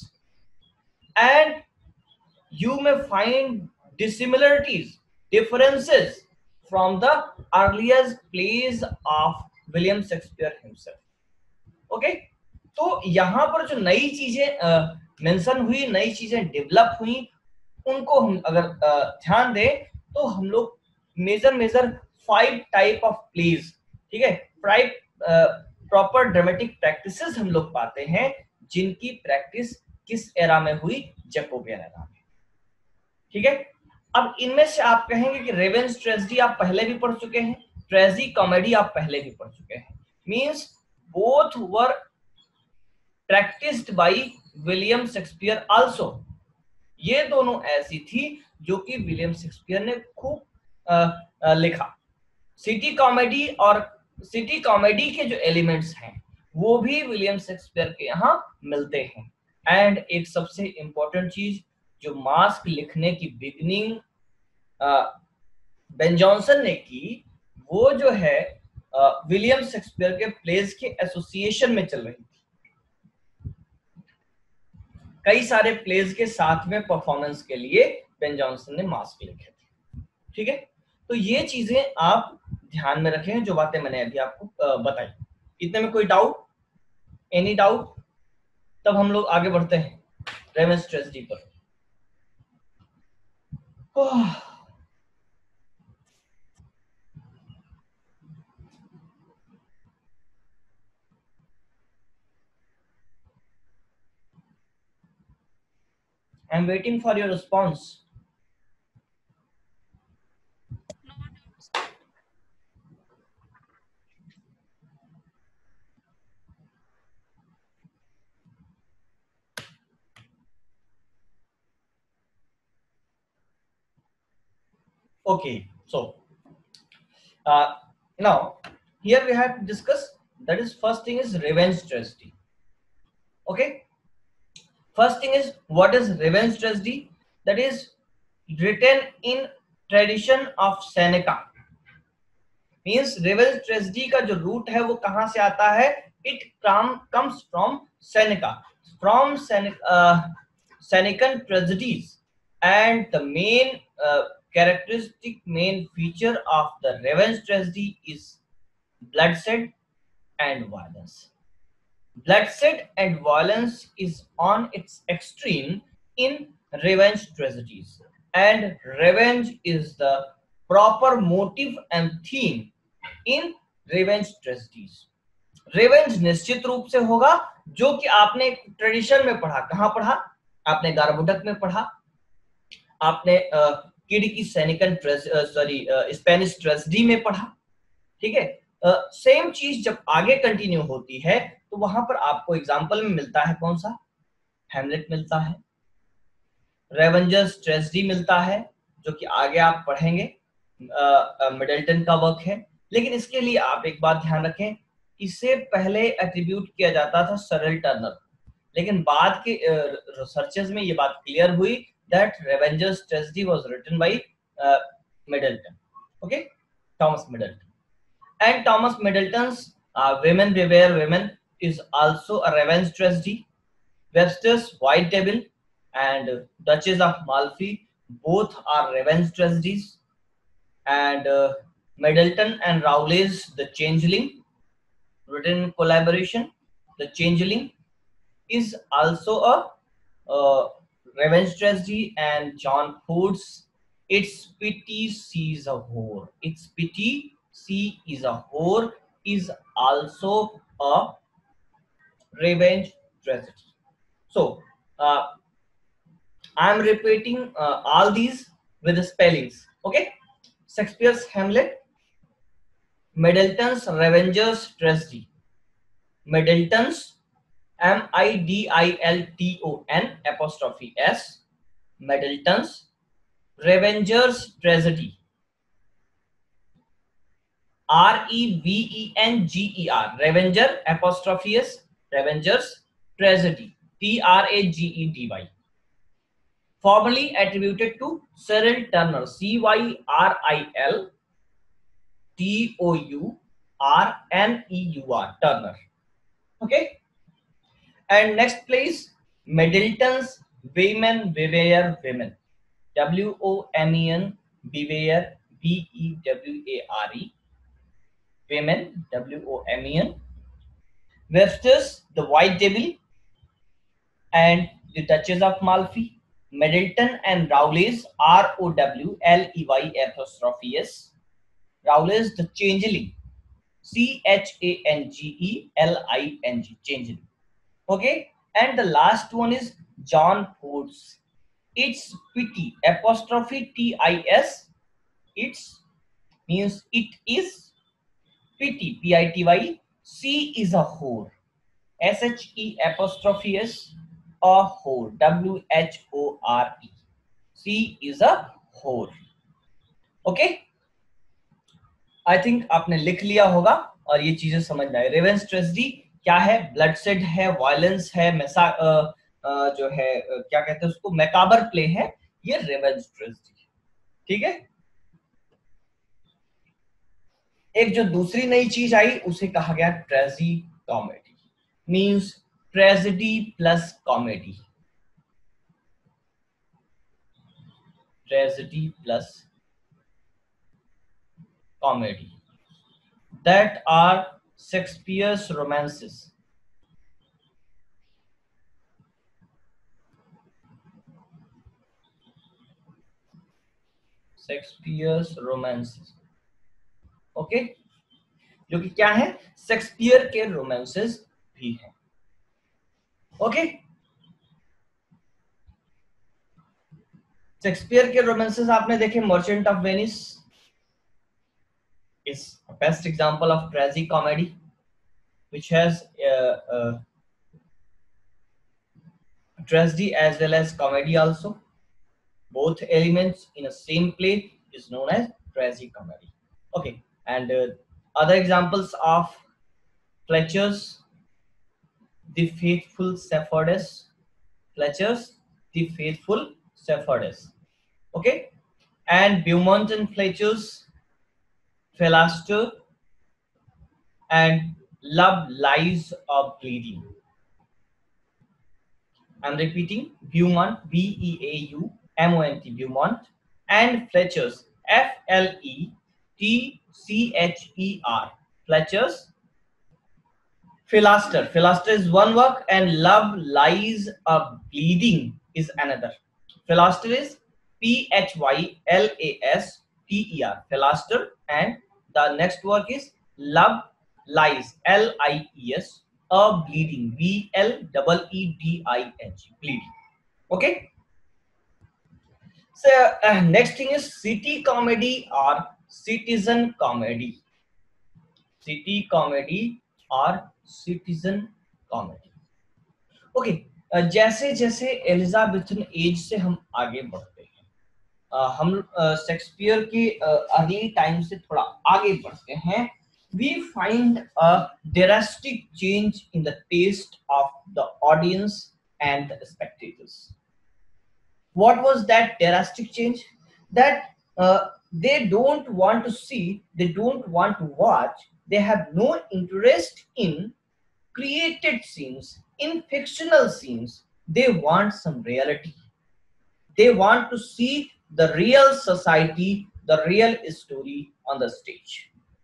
and you may find dissimilarities, differences from the earliest plays of William Shakespeare himself. Okay okay? तो यहाँ पर जो नई चीजें mention हुई, नई चीजें develop हुई, उनको हम अगर ध्यान दें तो हम लोग major major five type of plays, ठीक है, फाइव प्रॉपर ड्रामेटिक प्रैक्टिसेस हम लोग पाते हैं जिनकी प्रैक्टिस किस एरा में हुई, जैकोबियन एरा में, ठीक है। अब इनमें से आप कहेंगे कि रेवेंज ट्रेजेडी आप पहले भी पढ़ चुके हैं, ट्रेजेडी कॉमेडी आप पहले भी पढ़ चुके हैं, means both were practised by William Shakespeare also. ये दोनों ऐसी थी जो कि विलियम शेक्सपियर ने खूब लिखा। सिटी कॉमेडी और सिटी कॉमेडी के जो एलिमेंट्स हैं वो भी विलियम शेक्सपियर के यहाँ मिलते हैं। एंड एक सबसे इंपॉर्टेंट चीज जो मास्क लिखने की बिगनिंग बेन जॉनसन ने की, वो जो है विलियम शेक्सपियर के प्लेज के एसोसिएशन में चल रही थी। कई सारे प्लेज के साथ में परफॉर्मेंस के लिए बेन जॉनसन ने मास्क लिखे थे, ठीक है। तो ये चीजें आप ध्यान में रखें जो बातें मैंने अभी आपको बताई। इतने में कोई डाउट, एनी डाउट? तब हम लोग आगे बढ़ते हैं रेवेंज ट्रेजेडी पर। I'm waiting for your response. Okay, so uh, now here we have to discuss, that is first thing is revenge tragedy. Okay, first thing is what is revenge tragedy? That is written in tradition of Seneca. Means revenge tragedy का जो root है वो कहाँ से आता है? It come, comes from Seneca, from Seneca, uh, Senecan tragedies, and the main uh, characteristic, main feature of the revenge tragedy is bloodshed and violence. Bloodshed and violence is on its extreme in revenge tragedies, and revenge is the proper motive and theme in revenge tragedies. Revenge निश्चित रूप से होगा जो कि आपने tradition में पढ़ा। कहाँ पढ़ा? आपने गारबुडक में पढ़ा, आपने किड की सैनिकन सॉरी स्पेनिश ट्रेजेडी में पढ़ा, ठीक है। सेम uh, चीज जब आगे कंटिन्यू होती है तो वहां पर आपको एग्जांपल में मिलता है कौन सा? हैमलेट मिलता है, रेवेंजर्स ट्रेजेडी मिलता है जो कि आगे आप पढ़ेंगे, मिडल्टन uh, uh, का वर्क है। लेकिन इसके लिए आप एक बात ध्यान रखें, इसे पहले एट्रीब्यूट किया जाता था सरल टर्नर, लेकिन बाद के रिसर्चेस uh, में ये बात क्लियर हुई that Revenger's tragedy was written by uh, Middleton, okay, Thomas Middleton. And Thomas Middleton's uh, Women Beware Women is also a revenge tragedy. Webster's White Devil and Duchess of Malfi both are revenge tragedies. And uh, Middleton and Rowley's The Changeling, written in collaboration, The Changeling is also a uh, revenge tragedy. And John Ford's It's Pity She's a Whore, It's Pity She is a Whore is also a revenge tragedy. So uh, I am repeating uh, all these with the spellings, okay? Shakespeare's Hamlet, Middleton's Revenger's Tragedy, Middleton's M I D I L T O N apostrophe S, Middleton's Revenger's Tragedy, R E V E N G E R, Revenger apostrophe S, Revenger's Tragedy, T R A G E D Y, formerly attributed to Cyril Turner, C Y R I L T O U R N E U R, Turner, okay? And next place, Middleton's Women Beware Women, W O M E N Beware B E W A R E, women, W O M E N, Webster's The White Devil and The Duchess of Malfi, Middleton and Rowley's, R O W L E Y apostrophe S, Rowley's The Changeling, C H A N G E L I N G, Changeling. Okay, and the last one is John Ford's It's Pity, apostrophe T I S, it's means it is, pity, P I T Y, C is a whore, S H E apostrophe S, a whore, W H O R E, C is a whore. Okay, I think आपने लिख लिया होगा और ये चीजें समझ में आई। Revenge tragedy क्या है? ब्लडसेड है, वायलेंस है, मैसा अ, अ, जो है अ, क्या कहते हैं उसको, मैकाबर प्ले है, ये रिवेंज ट्रेजेडी। ठीक है, एक जो दूसरी नई चीज आई उसे कहा गया tragi comedy, means tragedy plus comedy, tragedy plus comedy, that are Shakespeare's romances. Shakespeare's romances, okay, जो कि क्या है, शेक्सपियर के रोमांसेस भी हैं। ओके, शेक्सपियर के रोमांसेस आपने देखे, Merchant of Venice is a best example of tragic comedy which has uh, uh, tragedy as well as comedy also, both elements in a same play is known as tragic comedy. Okay, and uh, other examples of Fletcher's The Faithful Shepherdess, Fletcher's The Faithful Shepherdess, okay, and Beaumont and Fletcher's Philaster and Love Lies of Bleeding. I'm repeating, Beaumont, B E A U M O N T, Beaumont, and Fletcher's, F L E T C H E R, Fletcher's. Philaster, Philaster is one work and Love Lies of Bleeding is another. Philaster is P H Y L A S T E R, Philaster, and the next work is Love Lies, L I E S, a Bleeding, B L E E D I N G, Bleeding. Okay, so uh, next thing is city comedy or citizen comedy, city comedy or citizen comedy. Okay, uh, जैसे जैसे Elizabethan age से हम आगे बढ़ते हैं, Uh, हम Shakespeare uh, के early uh, time से थोड़ा आगे बढ़ते हैं, we find a drastic change in the taste of the audience and the spectators. What was that drastic change? That uh, they don't want to see, they don't want to watch, they have no interest in created scenes, in fictional scenes. They want some reality. They want to see the real society, the real story on the stage.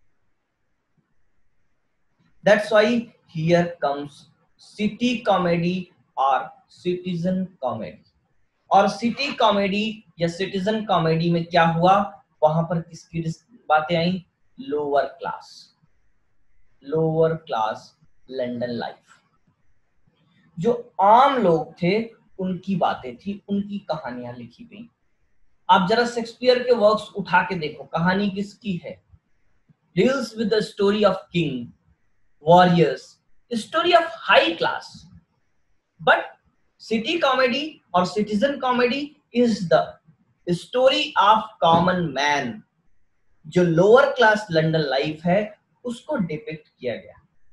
That's why here comes city comedy or citizen comedy. और city comedy या citizen comedy में क्या हुआ, वहां पर किसकी बातें आई, lower class, lower class London life, जो आम लोग थे उनकी बातें थी, उनकी कहानियां लिखी गई। आप जरा शेक्सपियर के वर्क्स उठा के देखो, कहानी किसकी है, deals with the story of king, warriors, story of high class. But city comedy और citizen comedy is the story of common man, जो लोअर क्लास लंदन लाइफ है उसको डिपिक्ट किया गया।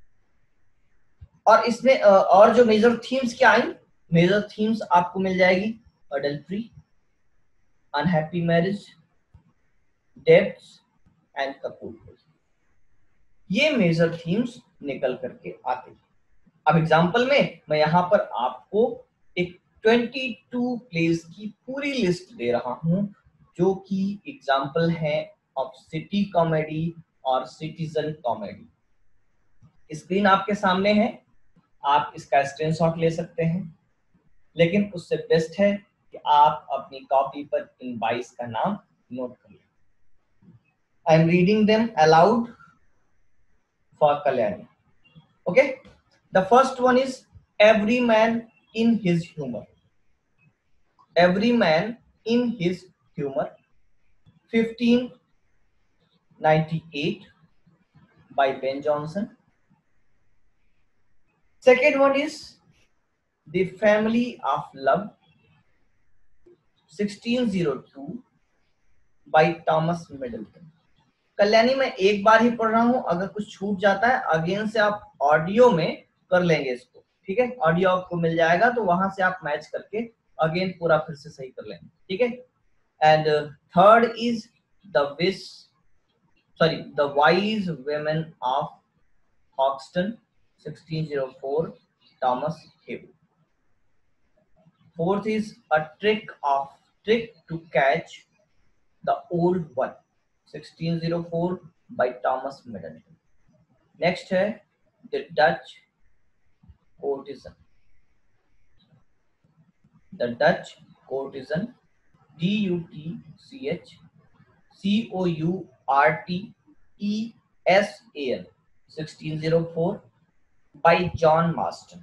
और इसमें और जो मेजर थीम्स क्या आई, मेजर थीम्स आपको मिल जाएगी, adultery, unhappy marriage, debts and cuckold, ये मेजर थीम्स निकल करके आते हैं। अब एग्जांपल में मैं यहां पर आपको एक बाईस प्लेस की पूरी लिस्ट दे रहा हूं, जो कि एग्जांपल है of city comedy or citizen comedy. Screen आपके सामने है, आप इसका स्क्रीनशॉट ले सकते हैं, लेकिन उससे बेस्ट है कि आप अपनी कॉपी पर इन बाईस का नाम नोट कर लें. I am reading them aloud for Kalyani. Okay, the first one is every man in his humour. Every man in his humour, fifteen ninety-eight by Ben Jonson. Second one is The Family of Love, sixteen oh two by Thomas Middleton. Kalyani मैं एक बार ही पढ़ रहा हूं, अगर कुछ छूट जाता है अगेन से आप ऑडियो में कर लेंगे इसको, ठीक है? ऑडियो आपको मिल जाएगा तो वहां से आप मैच करके अगेन पूरा फिर से सही कर लेंगे, ठीक है? And third is the wish sorry the wise women of Hoxton, sixteen oh four, Thomas Heble. Fourth is a trick of trick to catch the old one, sixteen oh four by Thomas Middleton. Next है The Dutch Courtesan. The Dutch Courtesan, D U T C H C O U R T E S A N, sixteen oh four by John Marston.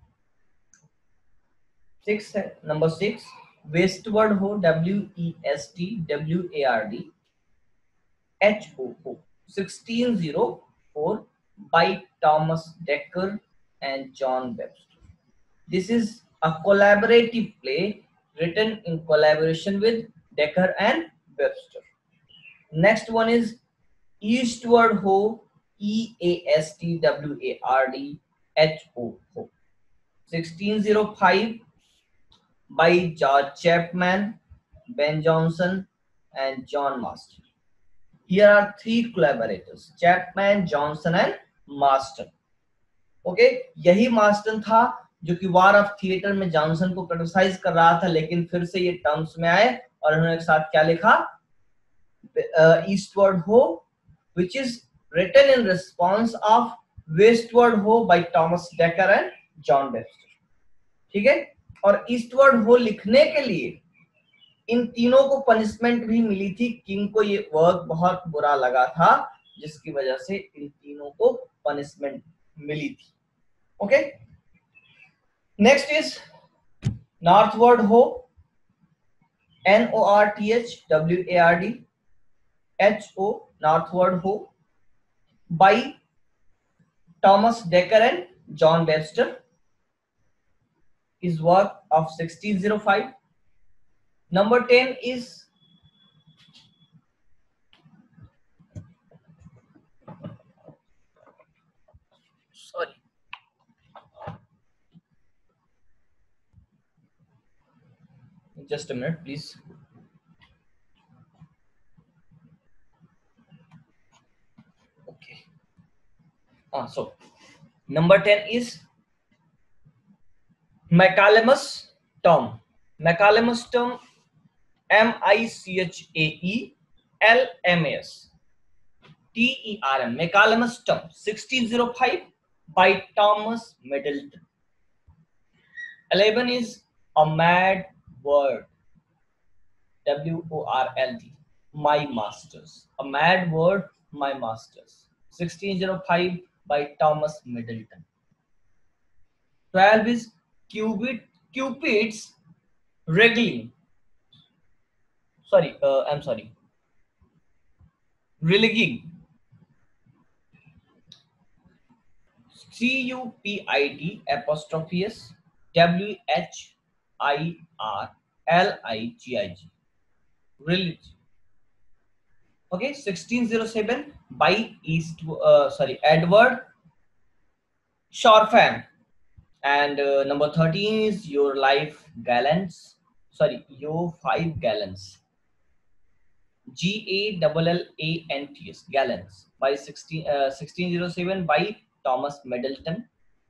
Six है number six, Westward Ho, W E S T W A R D H O O, sixteen oh four by Thomas Dekker and John Webster. This is a collaborative play written in collaboration with Dekker and Webster. Next one is Eastward Ho, E A S T W A R D H O O, sixteen oh five by George Chapman, Ben Jonson and John Marston. Here are three collaborators, Chapman, Johnson and Marston. Okay okay? यही Marston था जो कि war of theatre में Johnson को criticise कर रहा था, लेकिन फिर से ये टर्म्स में आए और उन्होंने एक साथ क्या लिखा, ईस्टवर्ड हो, which is written in response of Westward Ho by Thomas Dekker and John Webster. ठीक है? और ईस्टवर्ड हो लिखने के लिए इन तीनों को पनिशमेंट भी मिली थी. किंग को ये वर्क बहुत बुरा लगा था, जिसकी वजह से इन तीनों को पनिशमेंट मिली थी. Okay, next is northward ho, N O R T H W A R D H O, northward ho by Thomas Dekker and John Webster, is work of sixteen oh five. Number ten is sorry just a minute please. Okay, ah so number ten is Michaelmas Tom. Michaelmas Tom, M I C H A E L M A S T E R M, Michaelmas Tom, sixteen oh five by Thomas Middleton. eleven is A Mad Word, W O R L D, My Masters. A Mad Word, My Masters, sixteen oh five by Thomas Middleton. twelve is Cupid, Cupid's Wrangling. Sorry, uh, I'm sorry. Religion. C U P I D apostrophe S W H I R L I G I G. Religion. Okay, sixteen oh seven by East. Uh, sorry, Edward Shoreham. And uh, number thirteen is Your Life Gallants. Sorry, Your Five Gallants. G A L L A N T S, Gallants, by sixteen oh seven by Thomas Middleton.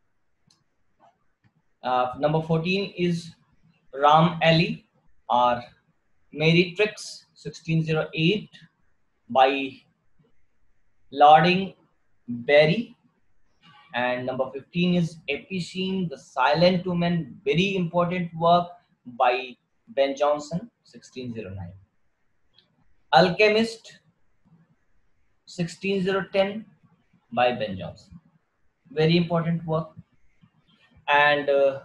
Uh, number fourteen is Ram Ali or Mary Tricks, sixteen oh eight by Loring Berry. And number fifteen is Epicene, the Silent Woman, very important work by Ben Jonson, sixteen oh nine. Alchemist, sixteen ten by Ben Jonson, very important work. And uh,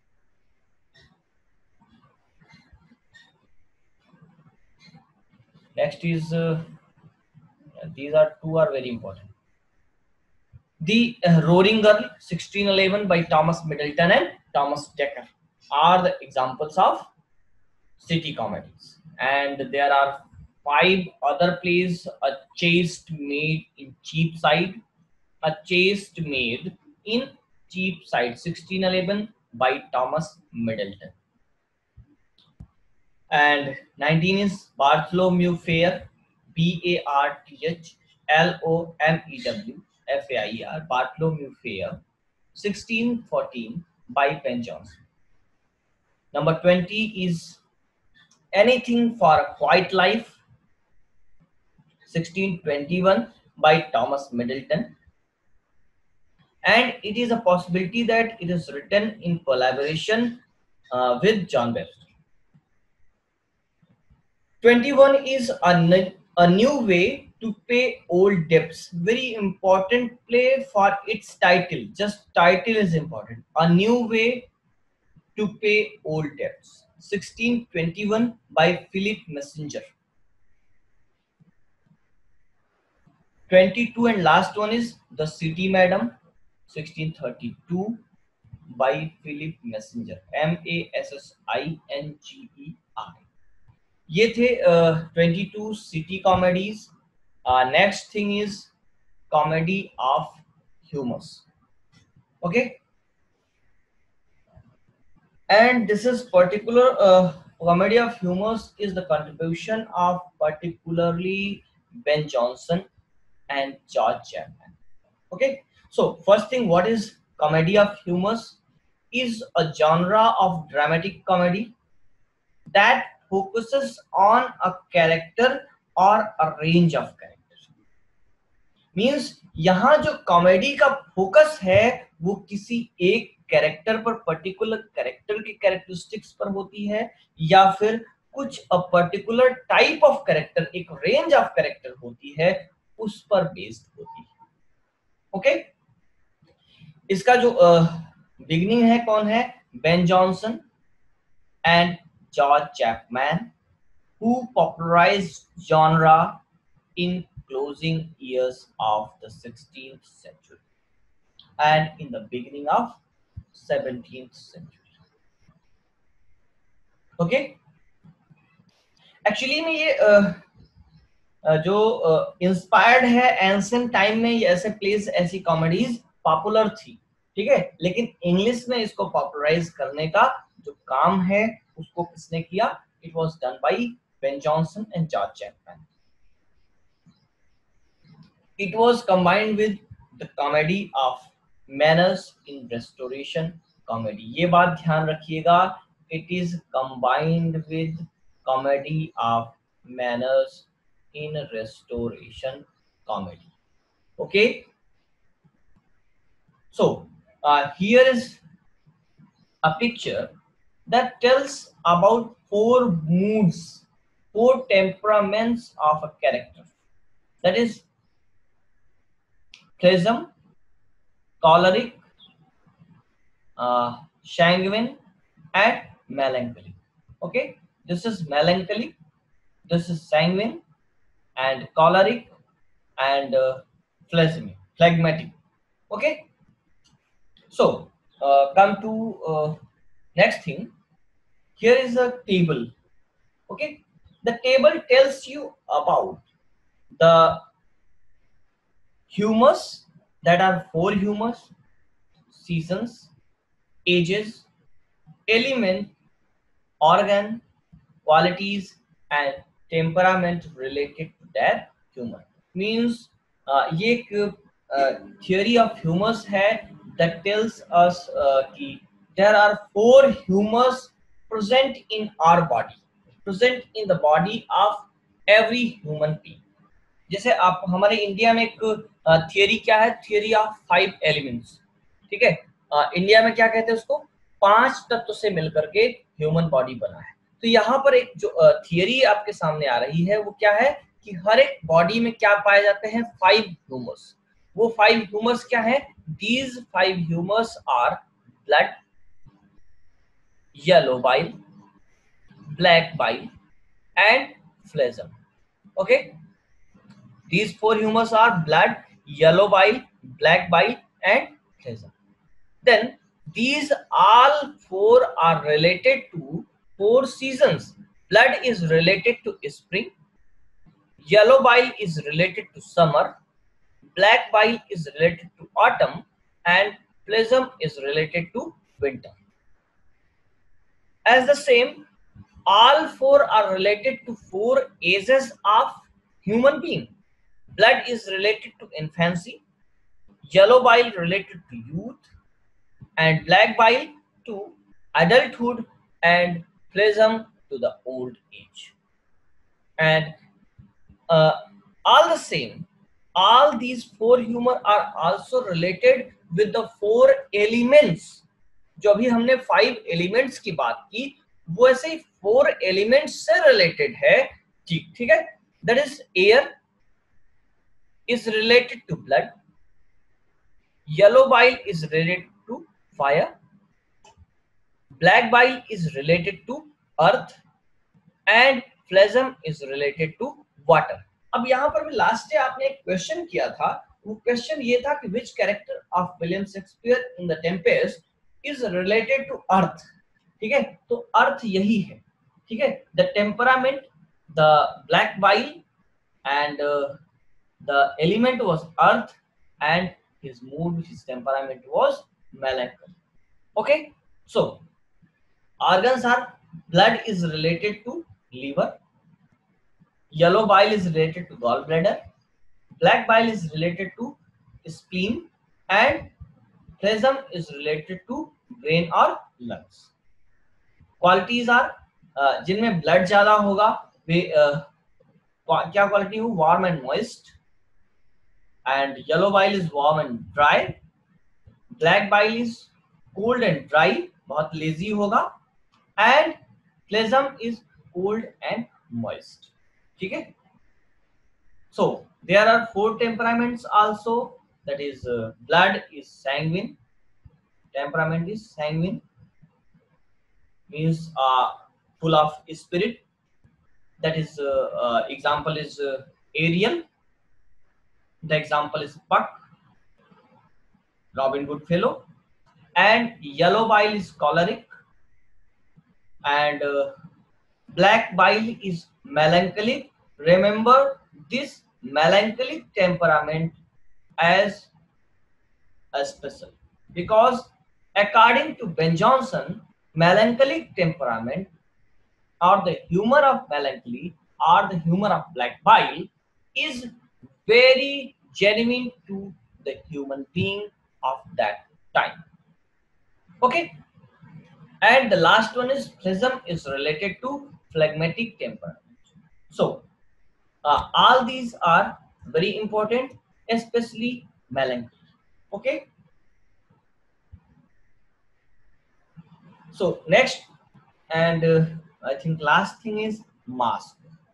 next is uh, these are two are very important. The uh, Roaring Girl, sixteen eleven by Thomas Middleton and Thomas Dekker, are the examples of city comedies. And there are five other plays: A Chaste Maid in Cheapside, A Chaste Maid in Cheapside, sixteen eleven by Thomas Middleton. And nineteen is Bartholomew Fair, B A R T H L O M E W F A I E R, Bartholomew Fair, sixteen fourteen by Ben Jonson. Number twenty is Anything for a Quiet Life, sixteen twenty-one by Thomas Middleton. And it is a possibility that it is written in collaboration uh, with John Webster. twenty-one is a, a New Way to Pay Old Debts. Very important play for its title. Just title is important. A New Way to Pay Old Debts, sixteen twenty-one by Philip Messenger. twenty-two and last one is The City Madam, sixteen thirty-two by Philip Messenger, M A S S I N G E R. ये थे twenty-two city comedies. Uh, next thing is comedy of humors. Okay, and this is particular uh, comedy of humors is the contribution of particularly Ben Jonson and George Chapman. Okay, so first thing, what is comedy of humors? Is a genre of dramatic comedy that focuses on a character or a range of characters. Means यहाँ जो comedy का focus है वो किसी एक character पर, particular character की characteristics पर होती है, या फिर कुछ a particular type of character, एक रेंज ऑफ कैरेक्टर होती है, उस पर बेस्ड होती है. Okay okay? इसका जो बिगनिंग uh, है कौन है? Ben Johnson and George Chapman, who popularized genre in closing years of the sixteenth century and in the beginning of seventeenth century. Okay? Actually में ये uh, uh, जो इंस्पायर्ड uh, है ancient time में, ये ऐसे प्लेस, ऐसी comedies popular थी, ठीक है, लेकिन इंग्लिश में इसको पॉपुलराइज करने का जो काम है उसको किसने किया? It was done by Ben Jonson and George Chapman. It was combined with the comedy of manners in Restoration comedy. ये बात ध्यान रखिएगा, it is combined with comedy of manners in Restoration comedy. Okay, so uh, here is a picture that tells about four moods, four temperaments of a character. That is Plasm, choleric, uh, sanguine, and melancholy. Okay, this is melancholy, this is sanguine, and choleric, and uh, phlegmatic. phlegmatic. Okay, so uh, come to uh, next thing. Here is a table. Okay, the table tells you about the humors, that are four humors: seasons, ages, element, organ, qualities, and temperament related to that humor. Means uh, ये एक uh, theory of humors है that tells us uh, कि there are four humors present in our body, present in the body of every human being. जैसे आप हमारे India में एक theory क्या है, थियरी ऑफ फाइव एलिमेंट्स, ठीक है। अ, इंडिया में क्या कहते हैं उसको, पांच तत्व से मिलकर के ह्यूमन बॉडी बना है। तो यहाँ पर एक जो थियरी आपके सामने आ रही है वो क्या है कि हर एक बॉडी में क्या पाए जाते हैं, फाइव ह्यूमर्स। वो फाइव ह्यूमर्स क्या है, these five humours are blood, yellow bile, black bile and phlegm. Okay, these four humors are blood, yellow bile, black bile and phlegm. Then these all four are related to four seasons. Blood is related to spring, yellow bile is related to summer, black bile is related to autumn and phlegm is related to winter. As the same, all four are related to four ages of human being. Blood is related to infancy, yellow bile related to youth, and black bile to adulthood, and phlegm to the old age. And uh, all the same, all these four humor are also related with the four elements. जो अभी हमने five elements की बात की वो ऐसे ही four elements से रिलेटेड है, ठीक ठीक है। That is air is related to blood, yellow bile is related to fire, black bile is related to earth and phlegm is related to water. अब यहाँ पर भी लास्ट डे आपने एक क्वेश्चन किया था, वो क्वेश्चन ये था कि which character of William Shakespeare in the Tempest is related to earth, ठीक है। तो अर्थ यही है, ठीक है। The temperament, the black bile and the element was earth and his mood, his temperament was melancholy. Okay, so organs are, blood is related to liver, yellow bile is related to gallbladder, black bile is related to spleen and phlegm is related to brain और lungs. Qualities are, जिनमें blood ज्यादा होगा वे uh, क्या quality हो, warm and moist, and yellow bile is warm and dry, black bile is cold and dry, बहुत lazy होगा, and phlegm is cold and moist, ठीक है। So there are four temperaments also, that is uh, blood is sanguine, temperament is sanguine, means uh, full of spirit, that is uh, uh, example is uh, Ariel, the example is Puck, Robin Goodfellow, and yellow bile is choleric, and uh, black bile is melancholic. Remember this melancholic temperament as a special, because according to Ben Jonson, melancholic temperament or the humor of melancholy or the humor of black bile is very genuine to the human being of that time. Okay, and the last one is phlegm is related to phlegmatic temperament. So uh, all these are very important, especially melancholy. Okay, so next and uh, I think last thing is mask.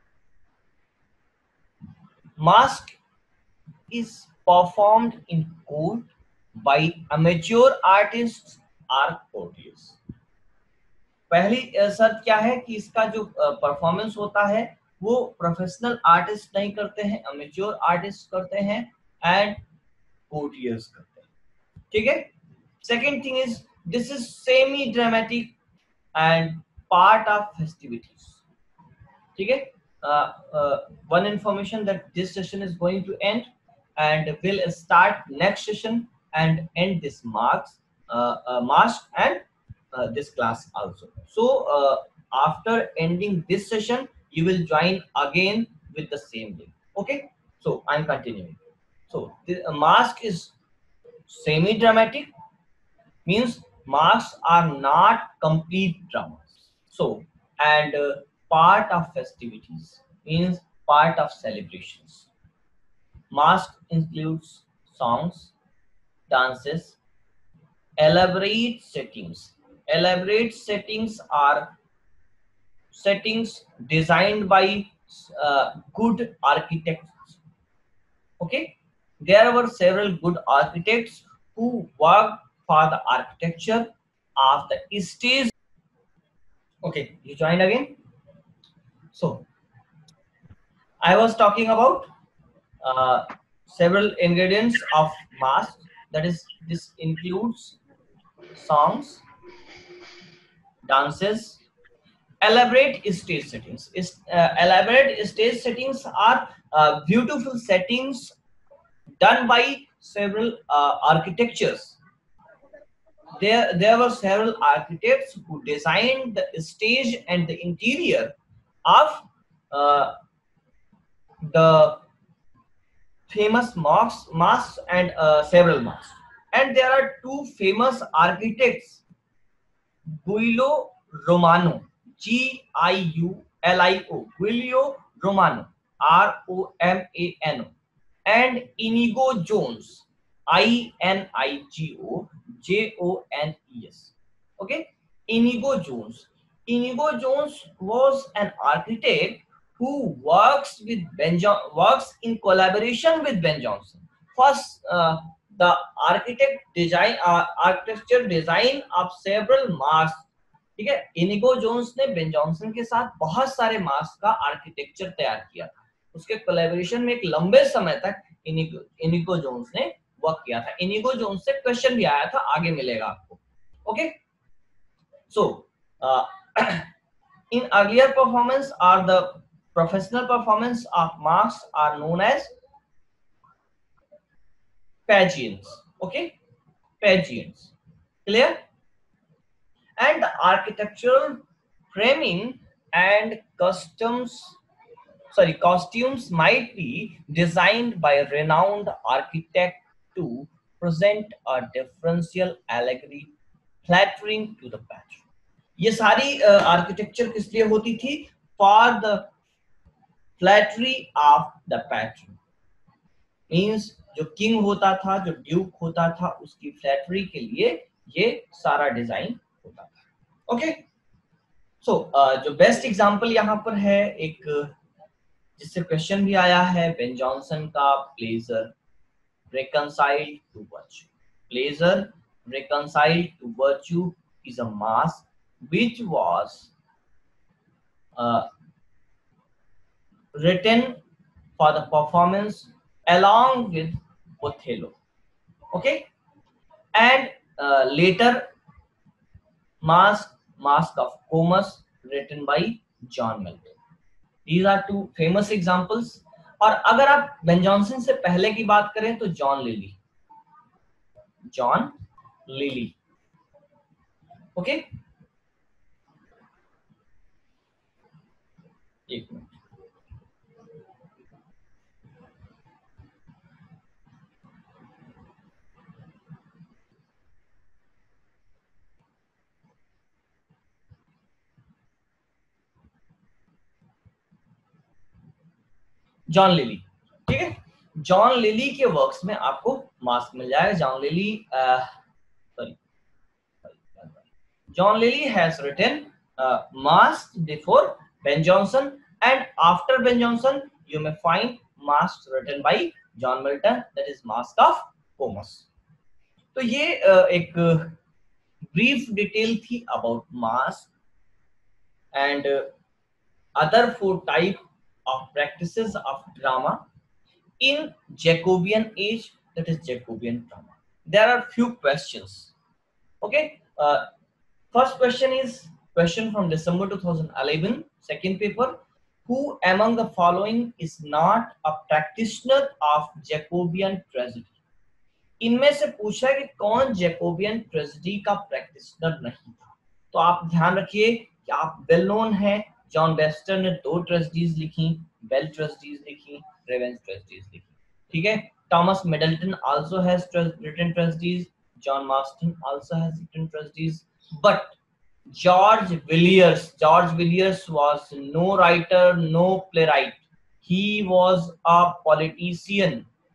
Mask is performed in court by amateur artists or courtiers. पहली शर्त क्या है कि इसका जो performance होता है वो प्रोफेशनल आर्टिस्ट नहीं करते हैं, अमेच्योर आर्टिस्ट करते हैं एंड कोर्टियर्स करते हैं, ठीक है। Second thing is this is semi dramatic and part of festivities, ठीक है। One information that this session is going to end and will start next session and and this marks masque and this class also. So uh, after ending this session you will join again with the same link. Okay, so I'm continuing. So the uh, mask is semi dramatic, means masks are not complete dramas. So and uh, part of festivities, means part of celebrations. Mask includes songs, dances, elaborate settings. Elaborate settings are settings designed by uh, good architects. Okay, there were several good architects who worked for the architecture of the stage. Okay, you joined again. So I was talking about uh, several ingredients of mask. That is, this includes songs, dances, elaborate stage settings. Is uh, elaborate stage settings are uh, beautiful settings done by several uh, architectures. There, there were several architects who designed the stage and the interior of uh, the famous mosques, mosques and uh, several mosques. And there are two famous architects, Giulio Romano, G I U L I O, Giulio Romano, R O M A N O, and Inigo Jones, I N I G O J O N E S. Okay, Inigo Jones. Inigo Jones was an architect who works with Ben jo works in collaboration with Ben Jonson. First, uh, the architect design uh, architecture design of several masks. ठीक है, Inigo Jones ने Ben Johnson के साथ बहुत सारे mask का architecture तैयार किया था. उसके कोलैबोरेशन में एक लंबे समय तक इनिगो इनिगो जोन्स ने वर्क किया था. इनिगो जोन्स से क्वेश्चन भी आया था, आगे मिलेगा आपको. Okay, so in earlier performance or the professional performance of masks are known as pageants. Okay, pageants, clear? And the architectural framing and customs sorry costumes might be designed by a renowned architect to present a differential allegory flattering to the patron. ये सारी architecture किस लिए होती थी? For the flattery of the patron. Means जो king होता था, जो ड्यूक होता था, उसकी फ्लैटरी के लिए ये सारा डिजाइन होता था. ओके, सो जो बेस्ट एग्जांपल यहाँ पर है, एक जिससे क्वेश्चन भी आया है, बेन जॉनसन का pleasure reconciled to virtue. Blazer reconciled to virtue is a mask which was uh, written for the performance along with Othello. Okay, and uh, later mask mask of Comus written by John Milton. These are two famous examples. और अगर आप Ben Jonson से पहले की बात करें तो John Lyly, John Lyly. Okay, एक मिनट. जॉन लिली, ठीक है. जॉन लिली के वर्क्स में आपको मास्क मिल जाएगा. John Lyly sorry John Lyly has written masque before Ben Johnson and after Ben Johnson you may find masque written by John Milton, that is masque of Comus. तो ये uh, एक brief detail थी about masque and other four type of practices of drama in Jacobean age, that is Jacobean drama. There are few questions. Okay, uh, first question is question from December two thousand eleven, second paper. Who among the following is not a practitioner of Jacobean tragedy? इनमें से पूछा है कि कौन Jacobian tragedy का practitioner नहीं था. तो आप ध्यान रखिए कि आप वेल नोन है. जॉन बेस्टर ने दो ट्रेजेडीज लिखी, बेल ट्रेजेडीज लिखी, रेवेंस ट्रेजेडीज लिखी. ठीक है, Thomas Middleton also has written tragedies, John Marston also has written tragedies, but George Villiers George Villiers was no writer, no playwright. He was a politician.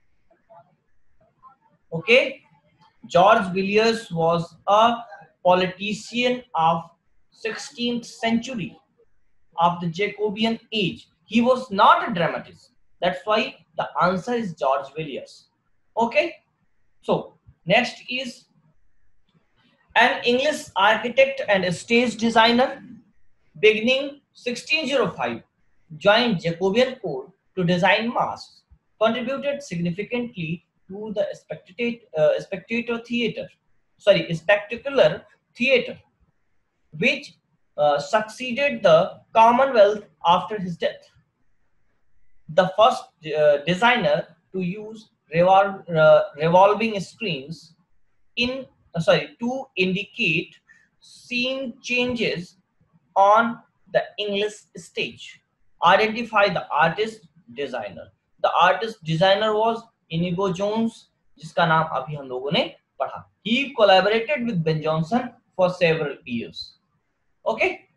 Okay, George Villiers was a politician of sixteenth century, of the Jacobean age. He was not a dramatist. That's why the answer is George Villiers. Okay, so next is an English architect and stage designer beginning sixteen oh five, joined Jacobean Code to design masks, contributed significantly to the spectator, uh, spectator theater, sorry, spectacular theater, which uh, succeeded the Commonwealth after his death. The first uh, designer to use revol- uh, revolving screens in uh, sorry to indicate scene changes on the English stage. Identify the artist designer. The artist designer was Inigo Jones, जिसका नाम अभी हम लोगों ने पढ़ा. He collaborated with Ben Jonson for several years. Okay,